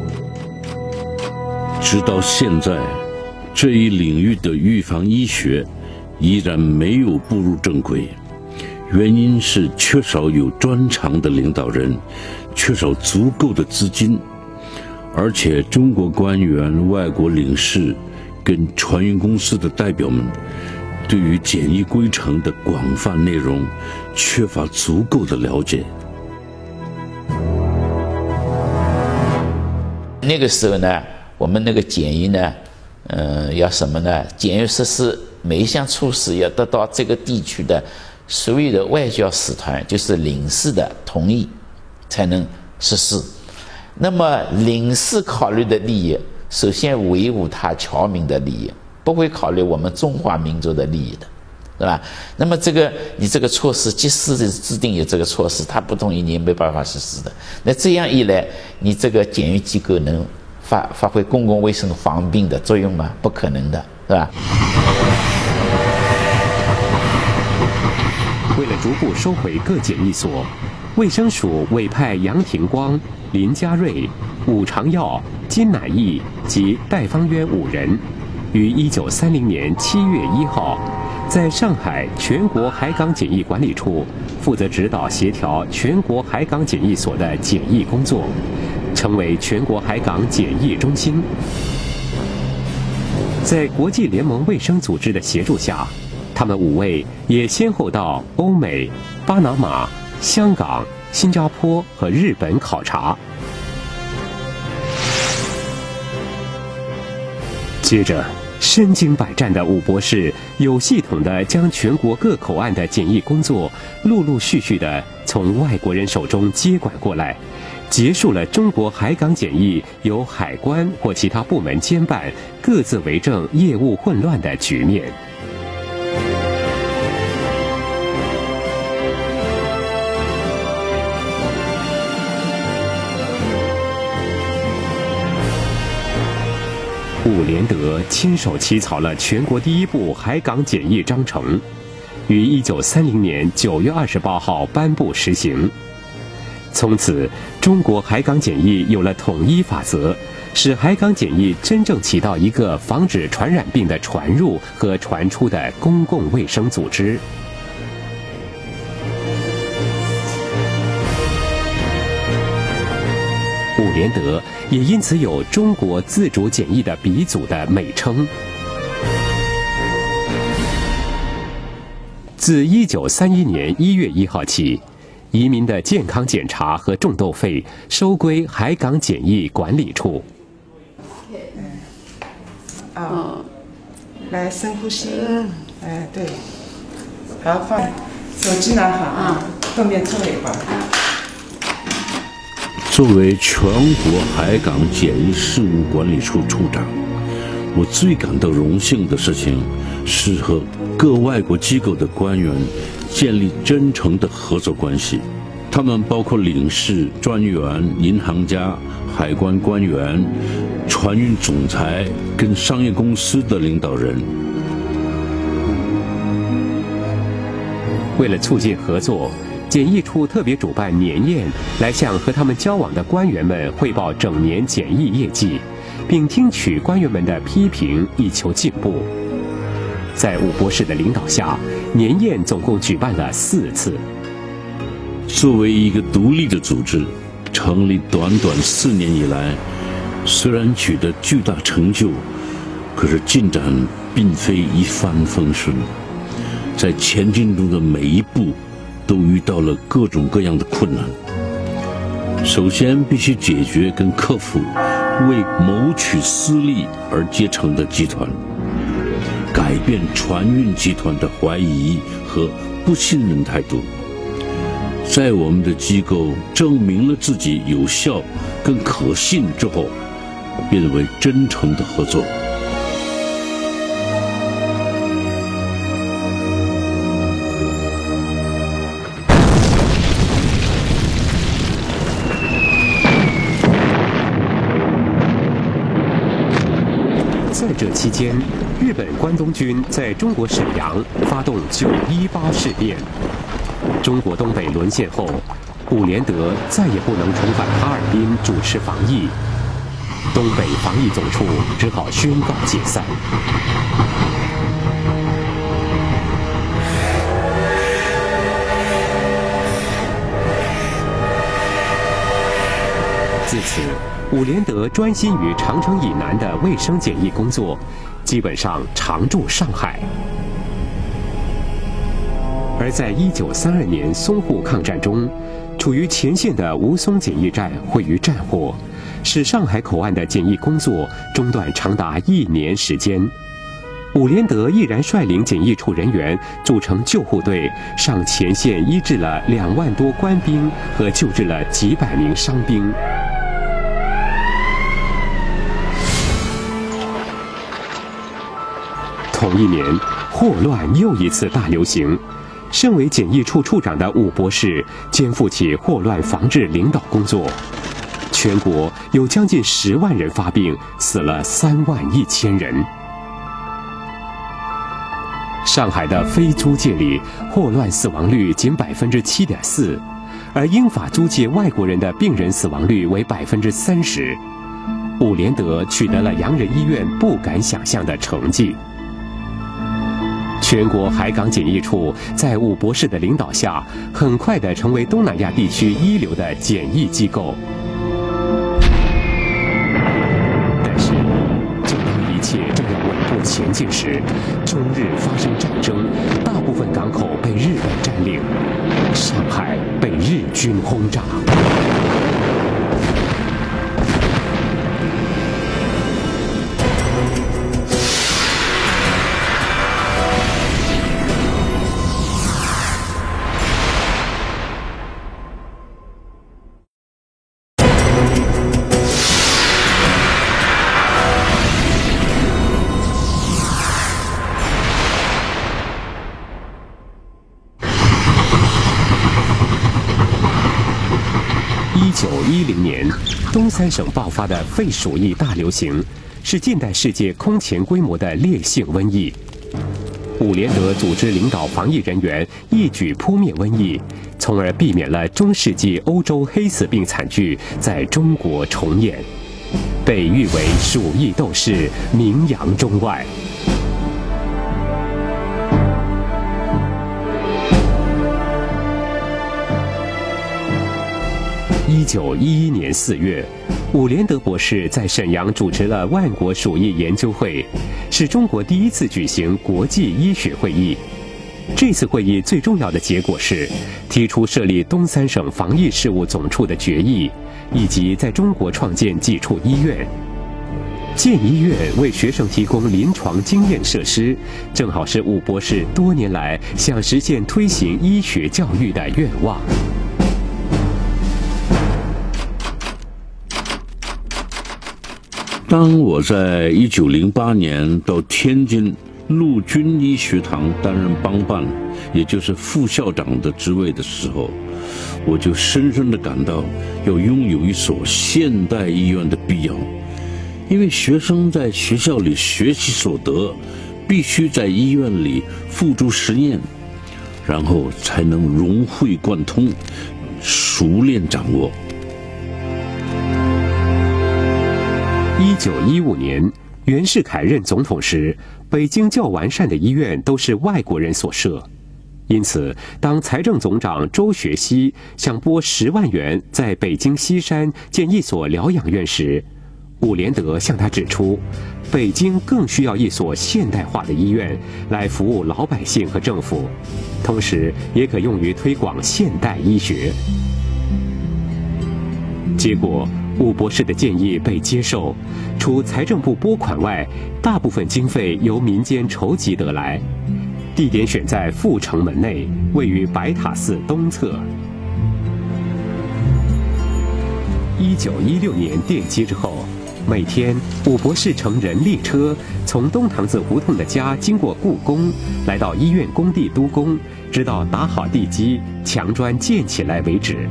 直到现在，这一领域的预防医学依然没有步入正轨，原因是缺少有专长的领导人，缺少足够的资金，而且中国官员、外国领事跟船运公司的代表们对于检疫规程的广泛内容缺乏足够的了解。 那个时候呢，我们那个检疫呢，要什么呢？检疫设施每一项措施要得到这个地区的所有的外交使团，就是领事的同意，才能实施。那么领事考虑的利益，首先维护他侨民的利益，不会考虑我们中华民族的利益的，对吧？那么你这个措施，即使制定有这个措施，他不同意，你也没办法实施的。那这样一来，你这个检疫机构能发挥公共卫生防病的作用吗？不可能的，是吧？ 为了逐步收回各检疫所，卫生署委派杨廷光、林家瑞、伍长耀、金乃义及戴芳渊5人，于1930年7月1号，在上海全国海港检疫管理处负责指导协调全国海港检疫所的检疫工作，成为全国海港检疫中心。在国际联盟卫生组织的协助下，他们5位也先后到欧美、巴拿马、香港、新加坡和日本考察。接着，身经百战的伍博士有系统地将全国各口岸的检疫工作陆陆续续地从外国人手中接管过来，结束了中国海港检疫由海关或其他部门监办、各自为政、业务混乱的局面。伍连德亲手起草了全国第1部海港检疫章程，于1930年9月28号颁布实行。从此，中国海港检疫有了统一法则，使海港检疫真正起到一个防止传染病的传入和传出的公共卫生组织。伍连德也因此有中国自主检疫的鼻祖的美称。自1931年1月1号起，移民的健康检查和种豆费收归海港检疫管理处。 来深呼吸，哎，对，好，放手机拿好啊，后面抽尾巴。 作为全国海港检疫事务管理处处长，我最感到荣幸的事情是和各外国机构的官员建立真诚的合作关系。他们包括领事、专员、银行家、海关官员、船运总裁跟商业公司的领导人。 为了促进合作，检疫处特别主办年宴，来向和他们交往的官员们汇报整年检疫业绩，并听取官员们的批评，以求进步。在伍博士的领导下，年宴总共举办了4次。 作为一个独立的组织，成立短短4年以来，虽然取得巨大成就，可是进展并非一帆风顺。在前进中的每一步，都遇到了各种各样的困难。首先，必须解决跟克服为谋取私利而结成的集团，改变船运集团的怀疑和不信任态度。在我们的机构证明了自己有效跟可信之后，变为真诚的合作。 在这期间，日本关东军在中国沈阳发动9·18事变。中国东北沦陷后，伍连德再也不能重返哈尔滨主持防疫，东北防疫总处只好宣告解散。自此，伍连德专心于长城以南的卫生检疫工作，基本上常驻上海。而在1932年淞沪抗战中，处于前线的吴淞检疫站毁于战火，使上海口岸的检疫工作中断长达1年时间。伍连德毅然率领检疫处人员组成救护队，上前线医治了2万多官兵和救治了几百名伤兵。同一年，霍乱又一次大流行。身为检疫处处长的伍博士肩负起霍乱防治领导工作，全国有将近10万人发病，死了31000人。上海的非租界里，霍乱死亡率仅7.4%，而英法租界外国人的病人死亡率为30%。伍连德取得了洋人医院不敢想象的成绩。全国海港检疫处在伍博士的领导下，很快地成为东南亚地区一流的检疫机构。但是，正当一切正要稳步前进时，中日发生战争，大部分港口被日本占领，上海被日军轰炸。1910年，东三省爆发的肺鼠疫大流行，是近代世界空前规模的烈性瘟疫。伍连德组织领导防疫人员一举扑灭瘟疫，从而避免了中世纪欧洲黑死病惨剧在中国重演，被誉为鼠疫斗士，名扬中外。1911年4月，伍连德博士在沈阳主持了万国鼠疫研究会，是中国第一次举行国际医学会议。这次会议最重要的结果是提出设立东三省防疫事务总处的决议，以及在中国创建几处医院。建医院为学生提供临床经验设施，正好是伍博士多年来想实现推行医学教育的愿望。 当我在1908年到天津陆军医学堂担任帮办，也就是副校长的职位的时候，我就深深地感到要拥有一所现代医院的必要。因为学生在学校里学习所得，必须在医院里付诸实验， 然后才能融会贯通，熟练掌握。 1915年，袁世凯任总统时，北京较完善的医院都是外国人所设。因此，当财政总长周学熙想拨10万元在北京西山建一所疗养院时，伍连德向他指出，北京更需要一所现代化的医院来服务老百姓和政府，同时也可用于推广现代医学。结果，伍博士的建议被接受，除财政部拨款外，大部分经费由民间筹集得来。地点选在阜成门内，位于白塔寺东侧。1916年奠基之后，每天伍博士乘人力车从东堂子胡同的家经过故宫，来到医院工地督工，直到打好地基、墙砖建起来为止。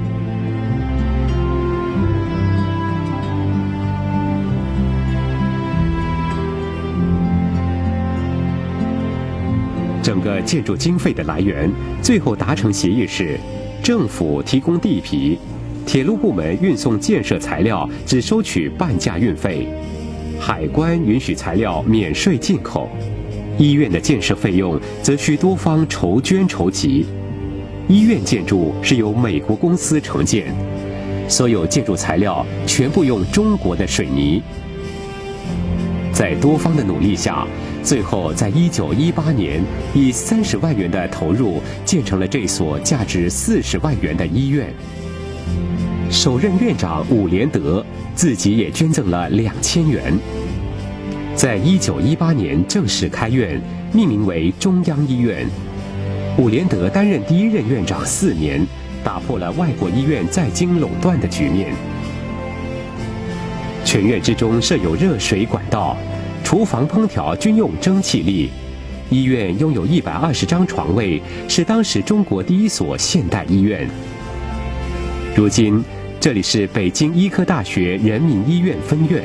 整个建筑经费的来源，最后达成协议是：政府提供地皮，铁路部门运送建设材料只收取半价运费，海关允许材料免税进口，医院的建设费用则需多方筹捐筹集。医院建筑是由美国公司承建，所有建筑材料全部用中国的水泥。在多方的努力下，最后在1918年以30万元的投入建成了这所价值40万元的医院。首任院长伍连德自己也捐赠了2000元。在1918年正式开院，命名为中央医院。伍连德担任第一任院长4年，打破了外国医院在京垄断的局面。全院之中设有热水管道，厨房烹调均用蒸汽力。医院拥有120张床位，是当时中国第一所现代医院。如今，这里是北京医科大学人民医院分院。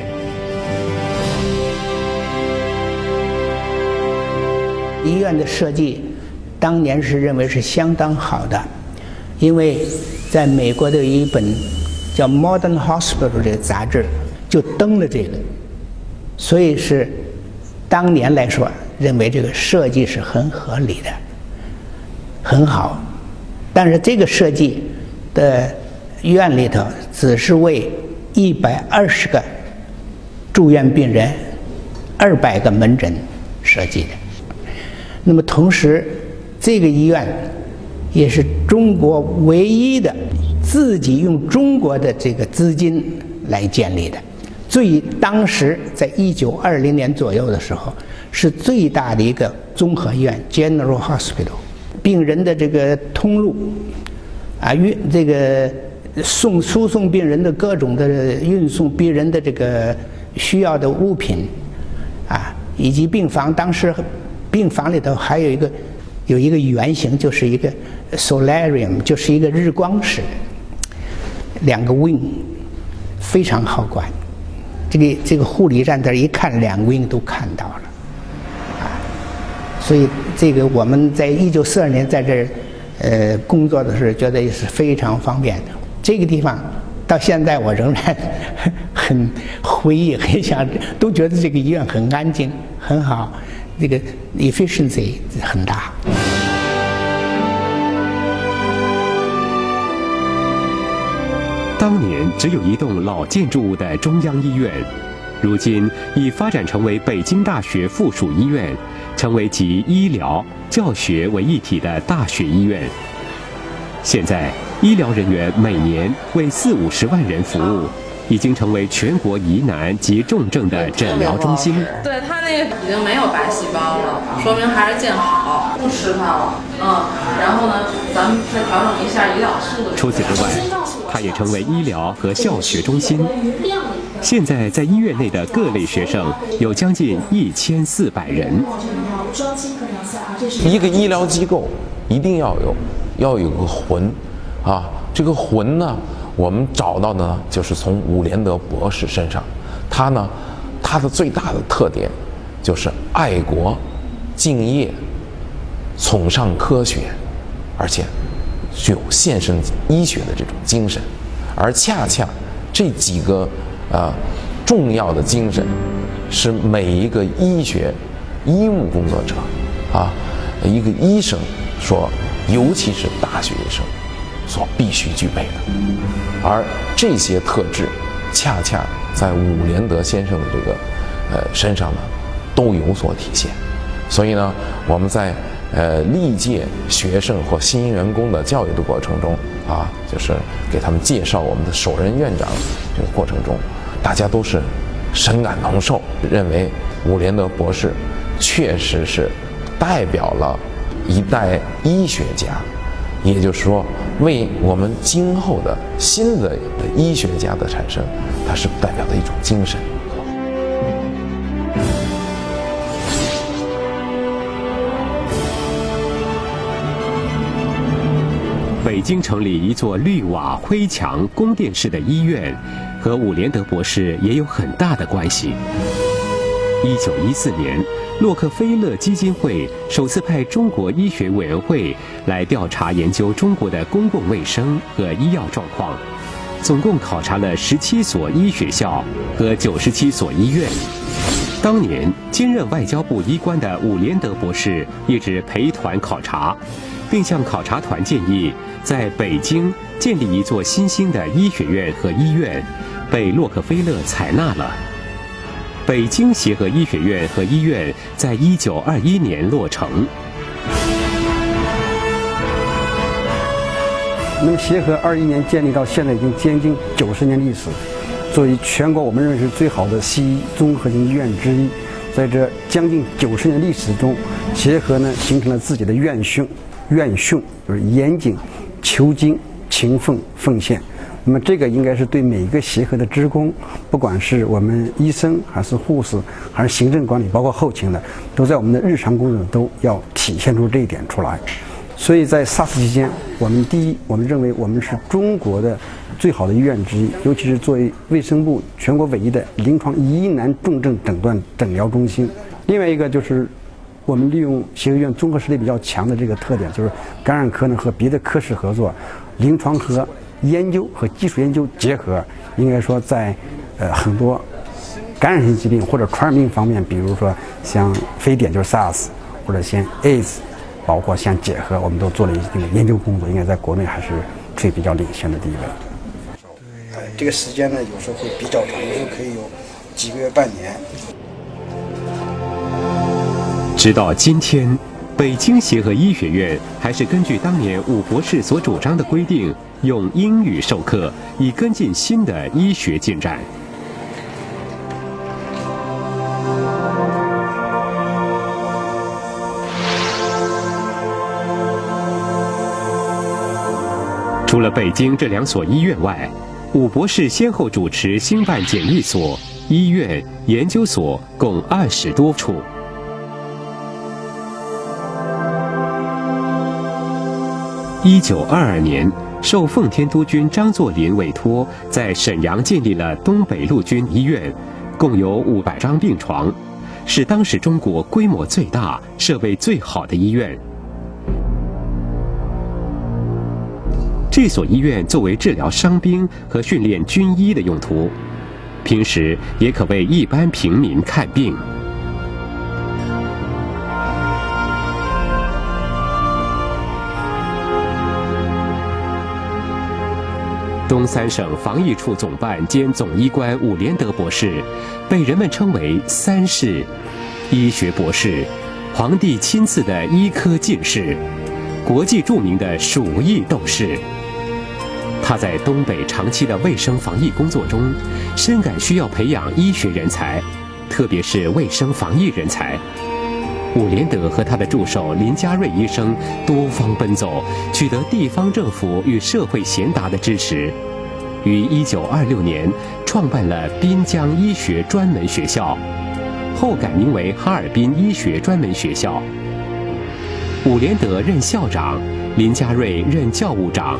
医院的设计，当年是认为是相当好的，因为在美国的一本叫《Modern Hospital》这个杂志就登了这个，所以是当年来说认为这个设计是很合理的，很好。但是这个设计的院里头只是为120个住院病人、200个门诊设计的。那么同时，这个医院也是中国唯一的自己用中国的这个资金来建立的。当时在1920年左右的时候，是最大的一个综合医院 （General Hospital）。病人的这个通路这个输送病人的各种的运送病人的这个需要的物品以及病房，当时病房里头还有一个圆形，就是一个 solarium， 就是一个日光室，2个 wing 非常好管。这个护理站这一看，2个 wing 都看到了所以这个我们在1942年在这儿工作的时候，觉得也是非常方便的。这个地方到现在我仍然很回忆，很想，都觉得这个医院很安静，很好，这个 efficiency 很大。 当年只有一栋老建筑物的中央医院，如今已发展成为北京大学附属医院，成为集医疗、教学为一体的大学医院。现在，医疗人员每年为40-50万人服务，已经成为全国疑难及重症的诊疗中心。 对，他那个已经没有白细胞了，说明还是见好，不吃它了。然后呢，咱们再调整一下胰岛素的。 除此之外，它也成为医疗和教学中心。现在在医院内的各类学生有将近1400人。 一个医疗机构一定要有个魂这个魂呢，我们找到的呢，就是从伍连德博士身上。他的最大的特点就是爱国、敬业、崇尚科学， 而且具有献身医学的这种精神，而恰恰这几个重要的精神，是每一个医务工作者一个医生尤其是大学医生所必须具备的。而这些特质，恰恰在伍连德先生的这个身上呢，都有所体现。所以呢，我们在历届学生或新员工的教育的过程中就是给他们介绍我们的首任院长这个过程中，大家都是深感同受，认为伍连德博士确实是代表了一代医学家，也就是说，为我们今后的新的医学家的产生，它是代表的一种精神。 北京城里一座绿瓦灰墙宫殿式的医院，和伍连德博士也有很大的关系。1914年，洛克菲勒基金会首次派中国医学委员会来调查研究中国的公共卫生和医药状况，总共考察了17所医学校和97所医院。当年兼任外交部医官的伍连德博士一直陪团考察，并向考察团建议在北京建立一座新兴的医学院和医院，被洛克菲勒采纳了。北京协和医学院和医院在1921年落成。 那么协和21年建立到现在已经接近90年历史，作为全国我们认识最好的西医综合性医院之一，在这将近90年历史中，协和呢形成了自己的院训，就是严谨、求精、勤奋、奉献。那么这个应该是对每一个协和的职工，不管是我们医生还是护士，还是行政管理，包括后勤的，都在我们的日常工作中都要体现出这一点出来。所以在 SARS 期间，我们认为我们是中国的最好的医院之一，尤其是作为卫生部全国唯一的临床疑难重症诊断诊疗中心。另外一个就是我们利用协和医院综合实力比较强的这个特点，就是感染科呢和别的科室合作，临床和研究和基础研究结合。应该说在很多感染性疾病或者传染病方面，比如说像非典就是 SARS， 或者像 AIDS， 包括像结核，我们都做了一定的研究工作，应该在国内还是处于比较领先的地位。 这个时间呢，有时候会比较长，有时候可以有几个月、半年。 直到今天，北京协和医学院还是根据当年伍博士所主张的规定，用英语授课，以跟进新的医学进展。除了北京这2所医院外，伍博士先后主持兴办检疫所、医院、研究所共20多处。1922年，受奉天督军张作霖委托，在沈阳建立了东北陆军医院，共有500张病床，是当时中国规模最大、设备最好的医院。这所医院作为治疗伤兵和训练军医的用途，平时也可为一般平民看病。东三省防疫处总办兼总医官伍连德博士，被人们称为3世医学博士，皇帝亲赐的医科进士，国际著名的鼠疫斗士。他在东北长期的卫生防疫工作中，深感需要培养医学人才，特别是卫生防疫人才。伍连德和他的助手林家瑞医生多方奔走，取得地方政府与社会贤达的支持，于1926年创办了滨江医学专门学校，后改名为哈尔滨医学专门学校。伍连德任校长，林家瑞任教务长。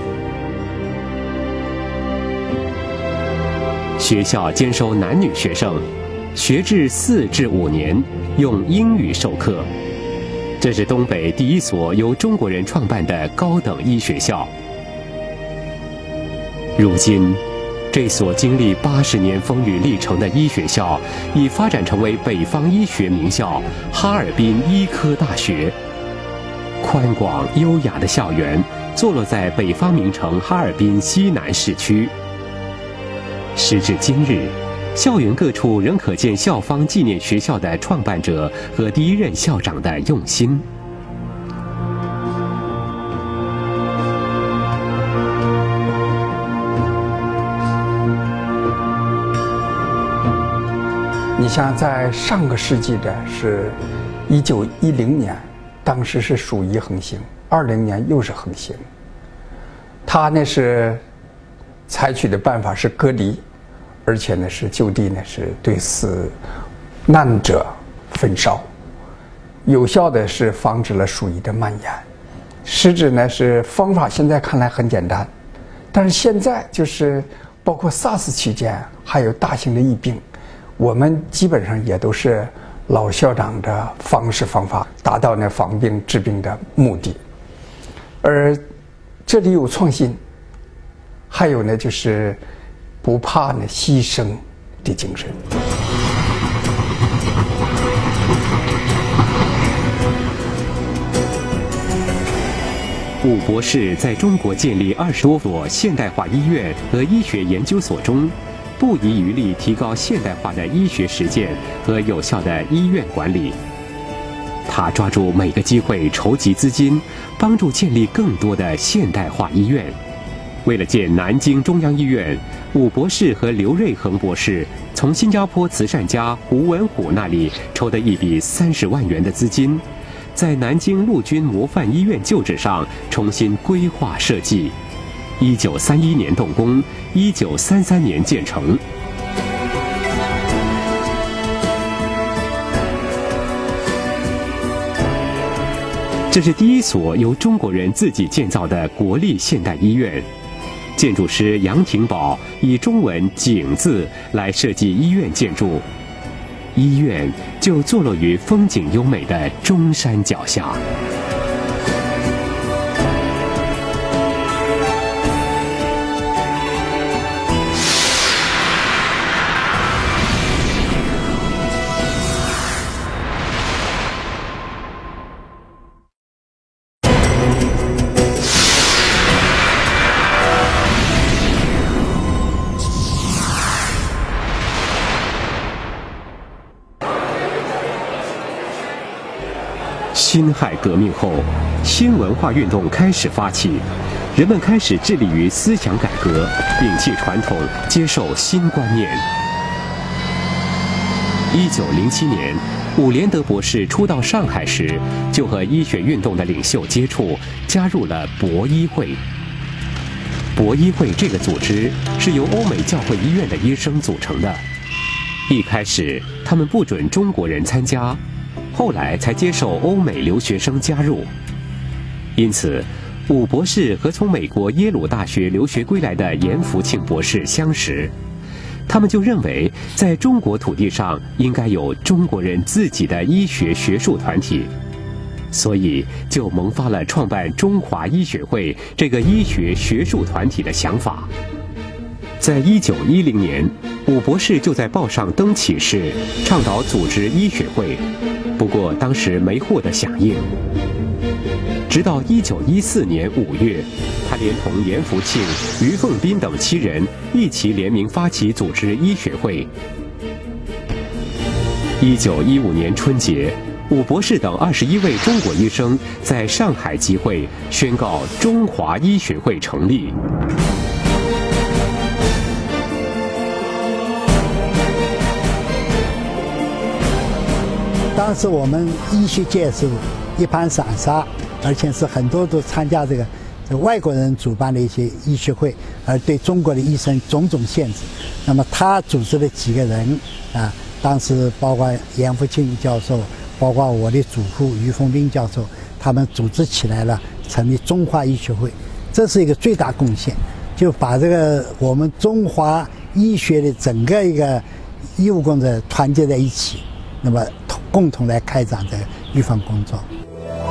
学校兼收男女学生，学制4至5年，用英语授课。 这是东北第一所由中国人创办的高等医学校。如今，这所经历80年风雨历程的医学校，已发展成为北方医学名校哈尔滨医科大学。宽广优雅的校园坐落在北方名城哈尔滨西南市区。时至今日，校园各处仍可见校方纪念学校的创办者和第一任校长的用心。 你像在上个世纪的是1910年，当时是鼠疫横行，20年又是横行。他呢是采取的办法是隔离，而且呢是就地呢是对死难者焚烧，有效的是防止了鼠疫的蔓延。实质呢是方法现在看来很简单，但是现在就是包括 SARS 期间还有大型的疫病，我们基本上也都是老校长的方式方法，达到呢防病治病的目的。而这里有创新，还有呢就是不怕呢牺牲的精神。 伍博士在中国建立20多所现代化医院和医学研究所中，不遗余力提高现代化的医学实践和有效的医院管理。他抓住每个机会筹集资金，帮助建立更多的现代化医院。为了建南京中央医院，伍博士和刘瑞恒博士从新加坡慈善家胡文虎那里筹得一笔30万元的资金，在南京陆军模范医院旧址上重新规划设计。1931年动工，1933年建成。这是第一所由中国人自己建造的国立现代医院。建筑师杨廷宝以中文“景”字来设计医院建筑，医院就坐落于风景优美的中山脚下。辛亥革命后，新文化运动开始发起，人们开始致力于思想改革，摒弃传统，接受新观念。1907年，伍连德博士初到上海时，就和医学运动的领袖接触，加入了博医会。博医会这个组织是由欧美教会医院的医生组成的。一开始，他们不准中国人参加。后来才接受欧美留学生加入，因此，伍博士和从美国耶鲁大学留学归来的严福庆博士相识，他们就认为在中国土地上应该有中国人自己的医学学术团体，所以就萌发了创办中华医学会这个医学学术团体的想法。在1910年，伍博士就在报上登启事，倡导组织医学会。不过当时没获得响应，直到1914年5月，他连同严福庆、于凤斌等7人一起联名发起组织医学会。1915年春节，伍博士等21位中国医生在上海集会，宣告中华医学会成立。 当时我们医学界是一盘散沙，而且是很多都参加这个外国人主办的一些医学会，而对中国的医生种种限制。那么他组织了几个人啊，当时包括严福庆教授，包括我的祖父于凤斌教授，他们组织起来了，成立中华医学会，这是一个最大贡献，就把这个我们中华医学的整个一个医务工作团结在一起，那么共同来开展这个预防工作。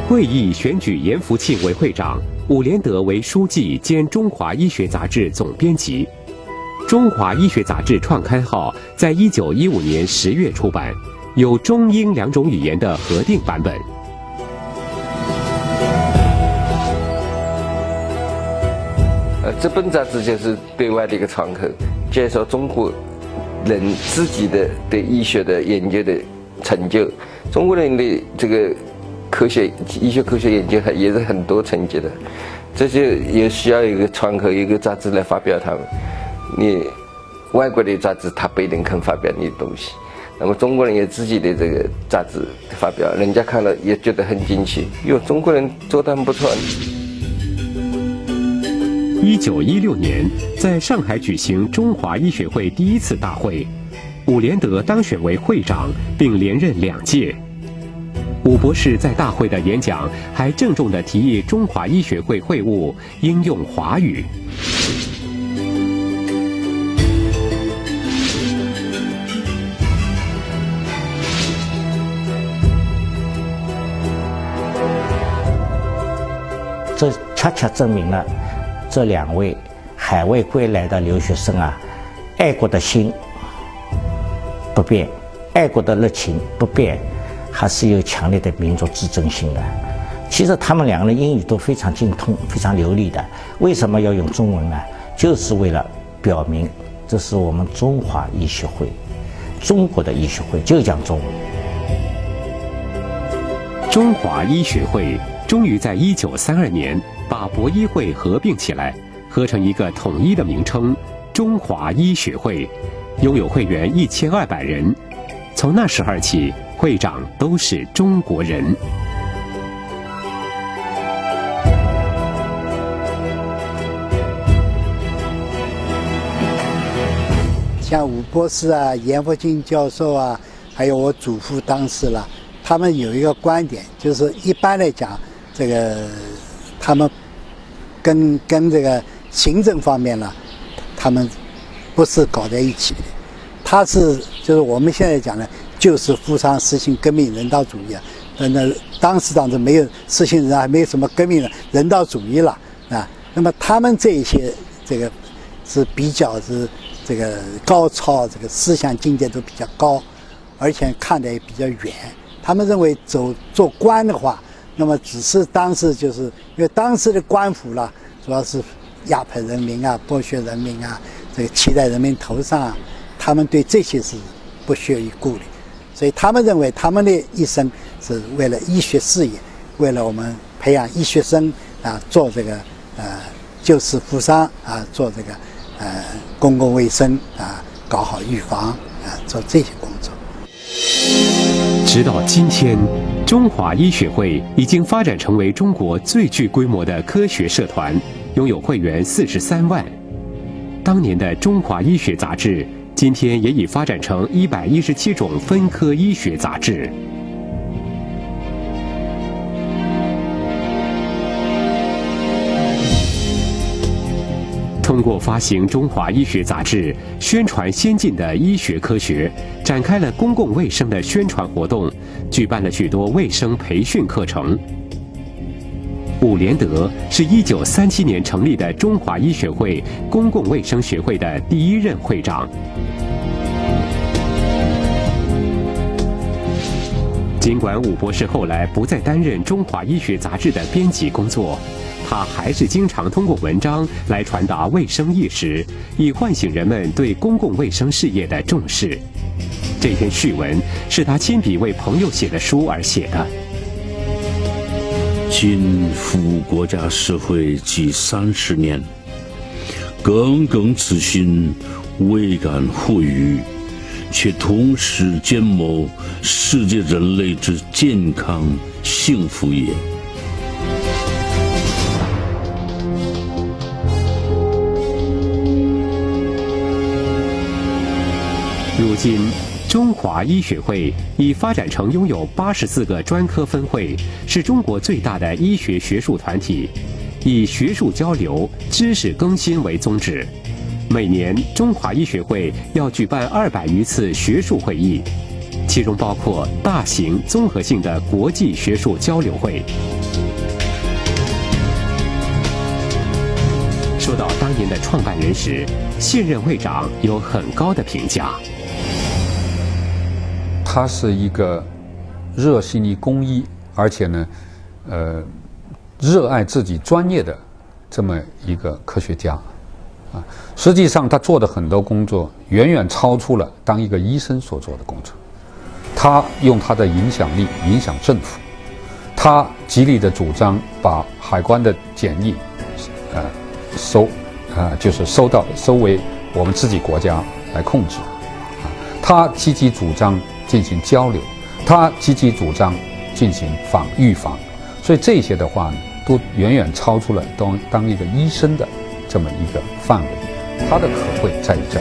会议选举严福庆为会长，伍连德为书记兼中华医学杂志总编辑。中华医学杂志创刊号在1915年10月出版，有中英2种语言的核定版本。 这本杂志就是对外的一个窗口，介绍中国人自己的对医学的研究的成就。中国人的这个医学科学研究也是很多成绩的，这就也需要一个窗口，一个杂志来发表他们。你外国的杂志他不一定肯发表你的东西，那么中国人有自己的这个杂志发表，人家看了也觉得很惊奇，哟，中国人做得很不错。 1916年，在上海举行中华医学会第1次大会，伍连德当选为会长，并连任2届。伍博士在大会的演讲还郑重地提议中华医学会会务应用华语。 这恰恰证明了这2位海外归来的留学生啊，爱国的心不变，爱国的热情不变，还是有强烈的民族自尊心的。其实他们2个人英语都非常精通，非常流利的。为什么要用中文呢？就是为了表明这是我们中华医学会，中国的医学会就讲中文。 中华医学会终于在1932年把博医会合并起来，合成一个统一的名称——中华医学会，拥有会员1200人。从那时候起，会长都是中国人。 像伍博士啊、严福庆教授啊，还有我祖父当时了，他们有一个观点，就是一般来讲，这个他们跟这个行政方面呢，他们不是搞在一起的。他是就是我们现在讲的，就是扶桑实行革命人道主义啊。那当时没有实行人，还没有什么革命人道主义了啊。那么他们这一些这个是比较是这个高超，这个思想境界都比较高，而且看得也比较远。他们认为做官的话，那么只是当时就是因为当时的官府啦，主要是压迫人民啊、剥削人民啊，这个骑在人民头上啊，他们对这些是不屑一顾的。所以他们认为他们的一生是为了医学事业，为了我们培养医学生啊，做这个救死扶伤啊，做这个公共卫生啊，搞好预防啊，做这些工作。 直到今天，中华医学会已经发展成为中国最具规模的科学社团，拥有会员43万。当年的《中华医学杂志》，今天也已发展成117种分科医学杂志。通过发行《中华医学杂志》，宣传先进的医学科学，展开了公共卫生的宣传活动，举办了许多卫生培训课程。伍连德是1937年成立的中华医学会公共卫生学会的第1任会长。尽管伍博士后来不再担任《中华医学杂志》的编辑工作，他还是经常通过文章来传达卫生意识，以唤醒人们对公共卫生事业的重视。这篇序文是他亲笔为朋友写的书而写的。 今服国家社会既30年，耿耿此心，未敢互语，且同时兼谋世界人类之健康幸福也。 如今，中华医学会已发展成拥有84个专科分会，是中国最大的医学学术团体，以学术交流、知识更新为宗旨。每年，中华医学会要举办200余次学术会议，其中包括大型综合性的国际学术交流会。 到当年的创办人时，现任会长有很高的评价。 他是一个热心于公益，而且呢，热爱自己专业的这么一个科学家，啊，实际上他做的很多工作远远超出了当一个医生所做的工作。他用他的影响力影响政府，他极力的主张把海关的检疫，收为我们自己国家来控制，啊，他积极主张进行交流，他积极主张进行预防，所以这些的话呢，都远远超出了当一个医生的这么一个范围，他的可贵在于这儿。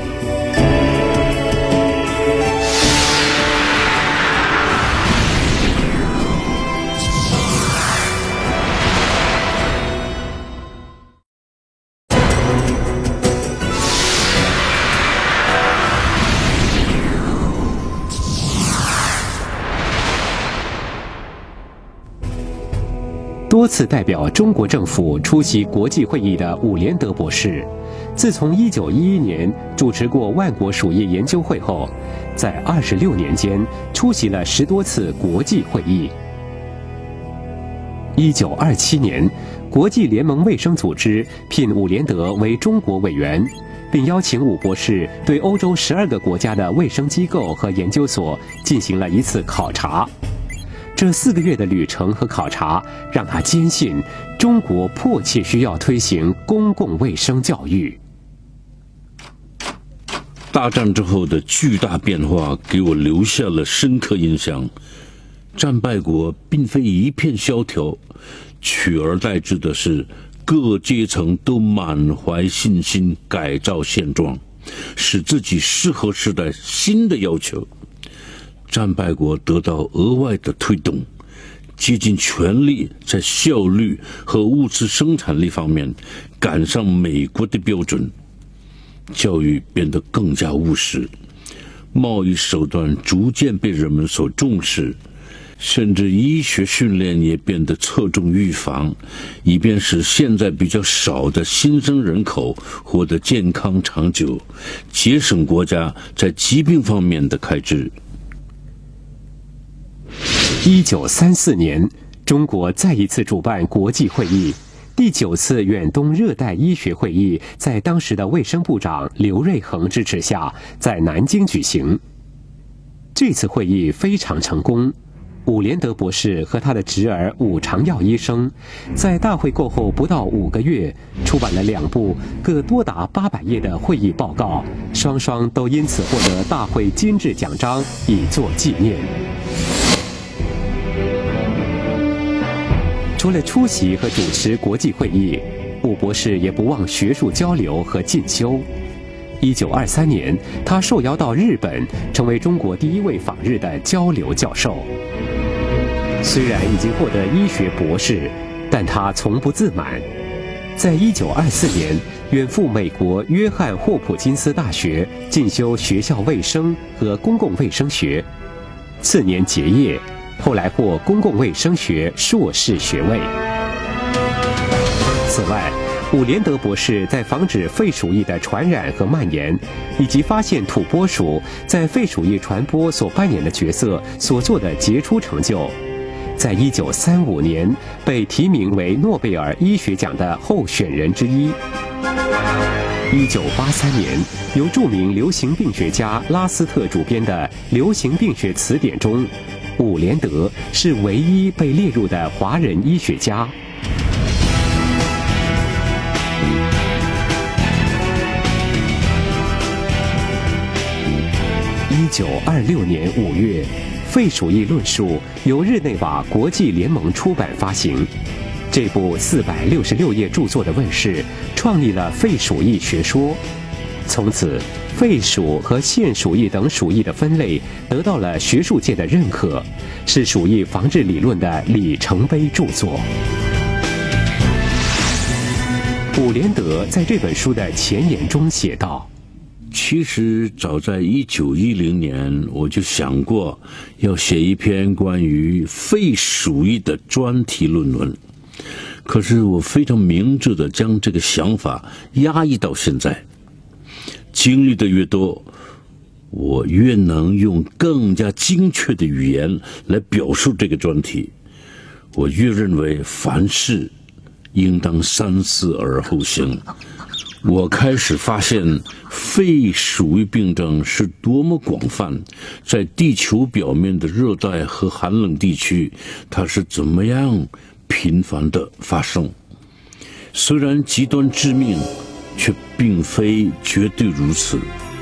多次代表中国政府出席国际会议的伍连德博士，自从1911年主持过万国鼠疫研究会后，在26年间出席了10多次国际会议。1927年，国际联盟卫生组织聘伍连德为中国委员，并邀请伍博士对欧洲12个国家的卫生机构和研究所进行了一次考察。这4个月的旅程和考察让他坚信，中国迫切需要推行公共卫生教育。 大战之后的巨大变化给我留下了深刻印象。战败国并非一片萧条，取而代之的是各阶层都满怀信心改造现状，使自己适合时代新的要求。战败国得到额外的推动，竭尽全力在效率和物质生产力方面赶上美国的标准，教育变得更加务实，贸易手段逐渐被人们所重视，甚至医学训练也变得侧重预防，以便使现在比较少的新生人口活得健康长久，节省国家在疾病方面的开支。 1934年，中国再一次主办国际会议，第9次远东热带医学会议在当时的卫生部长刘瑞恒支持下，在南京举行。这次会议非常成功，伍连德博士和他的侄儿伍长耀医生，在大会过后不到5个月，出版了2部各多达800页的会议报告，双双都因此获得大会金质奖章，以作纪念。除了出席和主持国际会议，伍博士也不忘学术交流和进修。1923年，他受邀到日本，成为中国第1位访日的交流教授。虽然已经获得医学博士，但他从不自满。在1924年，远赴美国约翰霍普金斯大学进修学校卫生和公共卫生学，次年结业。后来获公共卫生学硕士学位。此外，伍连德博士在防止肺鼠疫的传染和蔓延，以及发现土拨鼠在肺鼠疫传播所扮演的角色所做的杰出成就，在1935年被提名为诺贝尔医学奖的候选人之一。1983年，由著名流行病学家拉斯特主编的《流行病学词典》中，伍连德是唯一被列入的华人医学家。1926年5月，《肺鼠疫论述》由日内瓦国际联盟出版发行。这部466页著作的问世，创立了肺鼠疫学说。从此，肺鼠和腺鼠疫等鼠疫的分类得到了学术界的认可，是鼠疫防治理论的里程碑著作。伍连德在这本书的前言中写道： 其实早在1910年，我就想过要写一篇关于肺鼠疫的专题论文。 可是我非常明智地将这个想法压抑到现在。经历的越多，我越能用更加精确的语言来表述这个专题。我越认为凡事应当三思而后行。我开始发现肺鼠疫病症是多么广泛，在地球表面的热带和寒冷地区，它是怎么样频繁地发生。虽然极端致命，却并非绝对如此。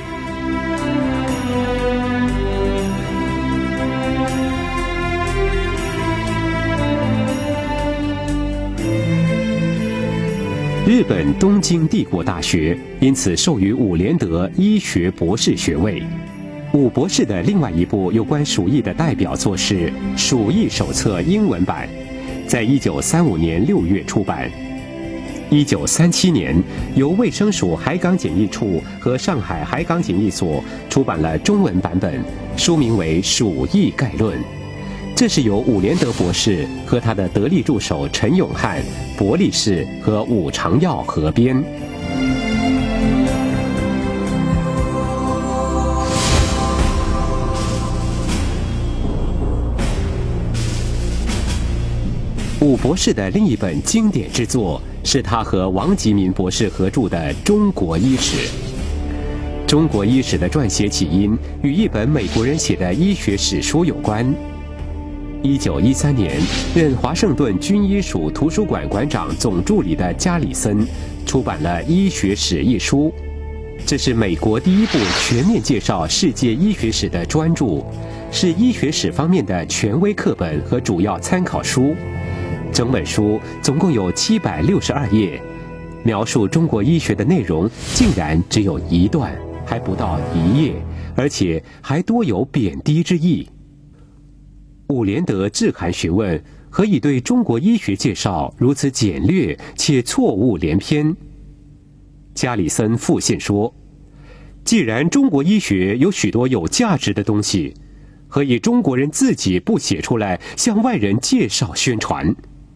日本东京帝国大学因此授予伍连德医学博士学位。伍博士的另外一部有关鼠疫的代表作是《鼠疫手册》英文版，在1935年6月出版。1937年，由卫生署海港检疫处和上海海港检疫所出版了中文版本，书名为《鼠疫概论》。这是由伍连德博士和他的得力助手陈永汉、伯利士和伍长耀合编。伍博士的另一本经典之作是他和王吉民博士合著的《中国医史》。中国医史的撰写起因与一本美国人写的医学史书有关。1913年，任华盛顿军医署图书馆馆长总助理的加里森出版了《医学史》一书，这是美国第一部全面介绍世界医学史的专著，是医学史方面的权威课本和主要参考书。整本书总共有762页，描述中国医学的内容竟然只有1段，还不到1页，而且还多有贬低之意。伍连德致函询问，何以对中国医学介绍如此简略且错误连篇？加里森复信说，既然中国医学有许多有价值的东西，何以中国人自己不写出来向外人介绍宣传？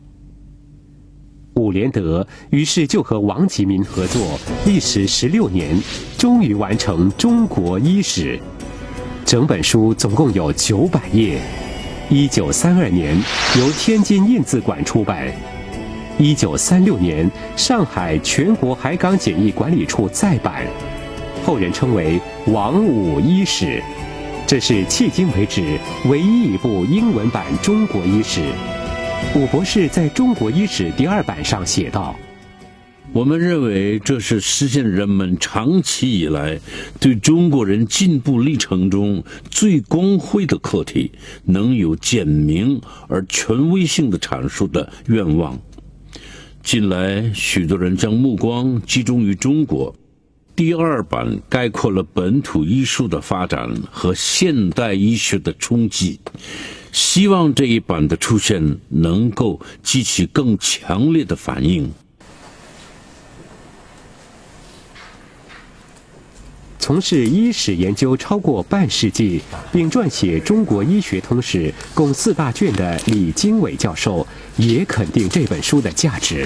伍连德于是就和王吉民合作，历时16年，终于完成《中国医史》。整本书总共有900页。1932年由天津印字馆出版，1936年上海全国海港检疫管理处再版，后人称为《王伍医史》。这是迄今为止唯一一部英文版《中国医史》。伍博士在中国医史第2版上写道： 我们认为这是实现人们长期以来对中国人进步历程中最光辉的课题，能有简明而权威性的阐述的愿望。近来许多人将目光集中于中国，第2版概括了本土医术的发展和现代医学的冲击，希望这一版的出现能够激起更强烈的反应。 从事医史研究超过半世纪，并撰写《中国医学通史》共4大卷的李经纬教授也肯定这本书的价值。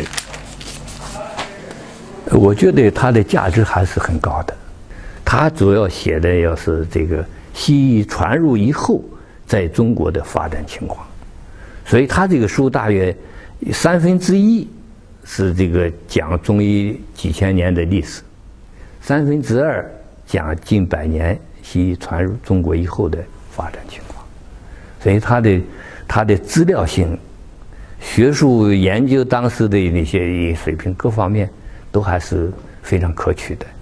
我觉得它的价值还是很高的。它主要写的要是这个西医传入以后在中国的发展情况，所以它这个书大约1/3是这个讲中医几千年的历史，2/3讲近100年西医传入中国以后的发展情况，所以它的资料性、学术研究当时的那些水平各方面都还是非常可取的。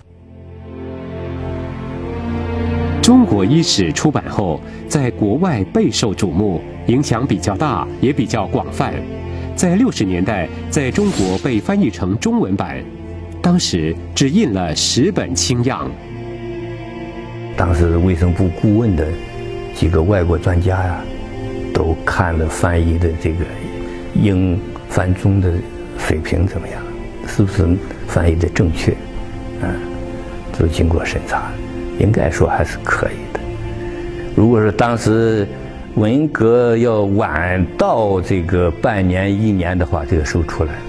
中国医史出版后，在国外备受瞩目，影响比较大，也比较广泛。在60年代，在中国被翻译成中文版。当时只印了10本清样。 当时卫生部顾问的几个外国专家呀，都看了翻译的这个英翻中的水平怎么样，是不是翻译的正确，都经过审查，应该说还是可以的。如果说当时文革要晚到这个半年1年的话，这个书出来了，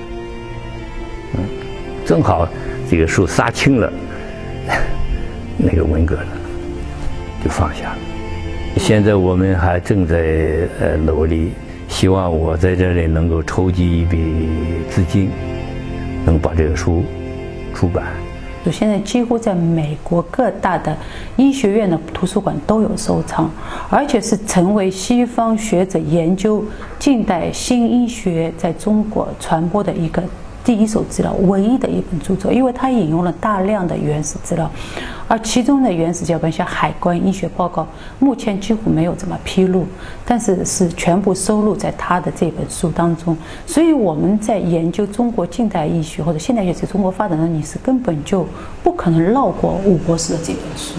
正好这个书杀青了那个文革了，就放下了。现在我们还正在努力，希望我在这里能够筹集一笔资金，能把这个书出版。 就现在几乎在美国各大的医学院的图书馆都有收藏，而且是成为西方学者研究近代新医学在中国传播的一个第一手资料，唯一的一本著作，因为它引用了大量的原始资料，而其中的原始脚本像海关医学报告，目前几乎没有怎么披露，但是是全部收录在他的这本书当中。所以我们在研究中国近代医学或者现代医学在中国发展的历史，根本就不可能绕过伍博士的这本书。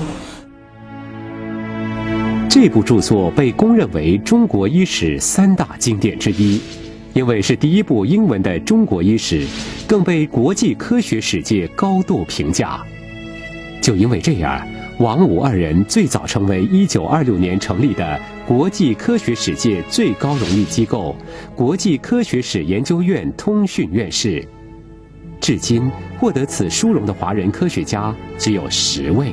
这部著作被公认为中国医史3大经典之一。因为是第一部英文的中国医史，更被国际科学史界高度评价。就因为这样，王伍2人最早成为1926年成立的国际科学史界最高荣誉机构——国际科学史研究院通讯院士。至今获得此殊荣的华人科学家只有10位。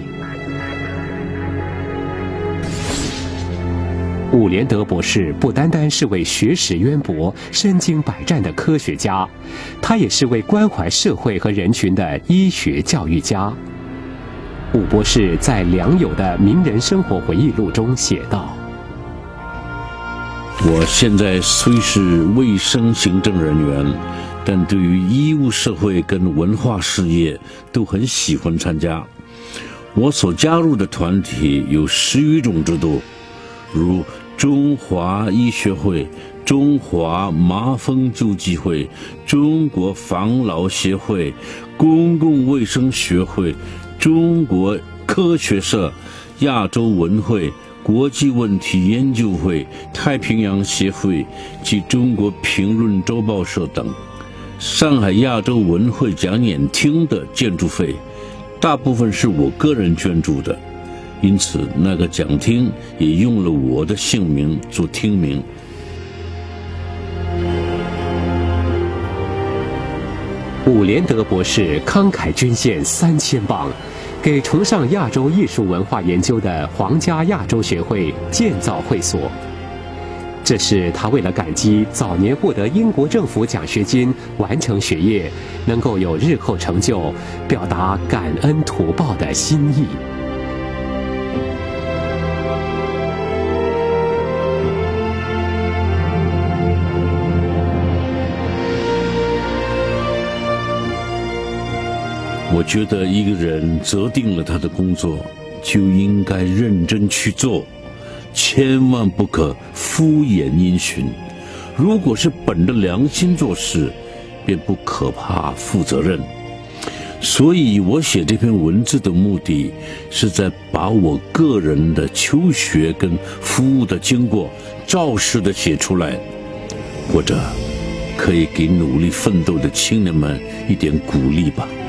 伍连德博士不单单是位学识渊博、身经百战的科学家，他也是位关怀社会和人群的医学教育家。伍博士在良友的名人生活回忆录中写道：“ 我现在虽是卫生行政人员，但对于医务社会跟文化事业都很喜欢参加。我所加入的团体有10余种之多，如中华医学会、中华麻风救济会、中国防老协会、公共卫生学会、中国科学社、亚洲文会、国际问题研究会、太平洋协会及中国评论周报社等。上海亚洲文会讲演厅的建筑费，大部分是我个人捐助的。因此，那个讲厅也用了我的姓名做厅名。” 伍连德博士慷慨捐献3000镑，给崇尚亚洲艺术文化研究的皇家亚洲学会建造会所。这是他为了感激早年获得英国政府奖学金、完成学业，能够有日后成就，表达感恩图报的心意。 我觉得一个人择定了他的工作，就应该认真去做，千万不可敷衍因循。如果是本着良心做事，便不可怕负责任。所以我写这篇文字的目的，是在把我个人的求学跟服务的经过照实的写出来，或者可以给努力奋斗的青年们一点鼓励吧。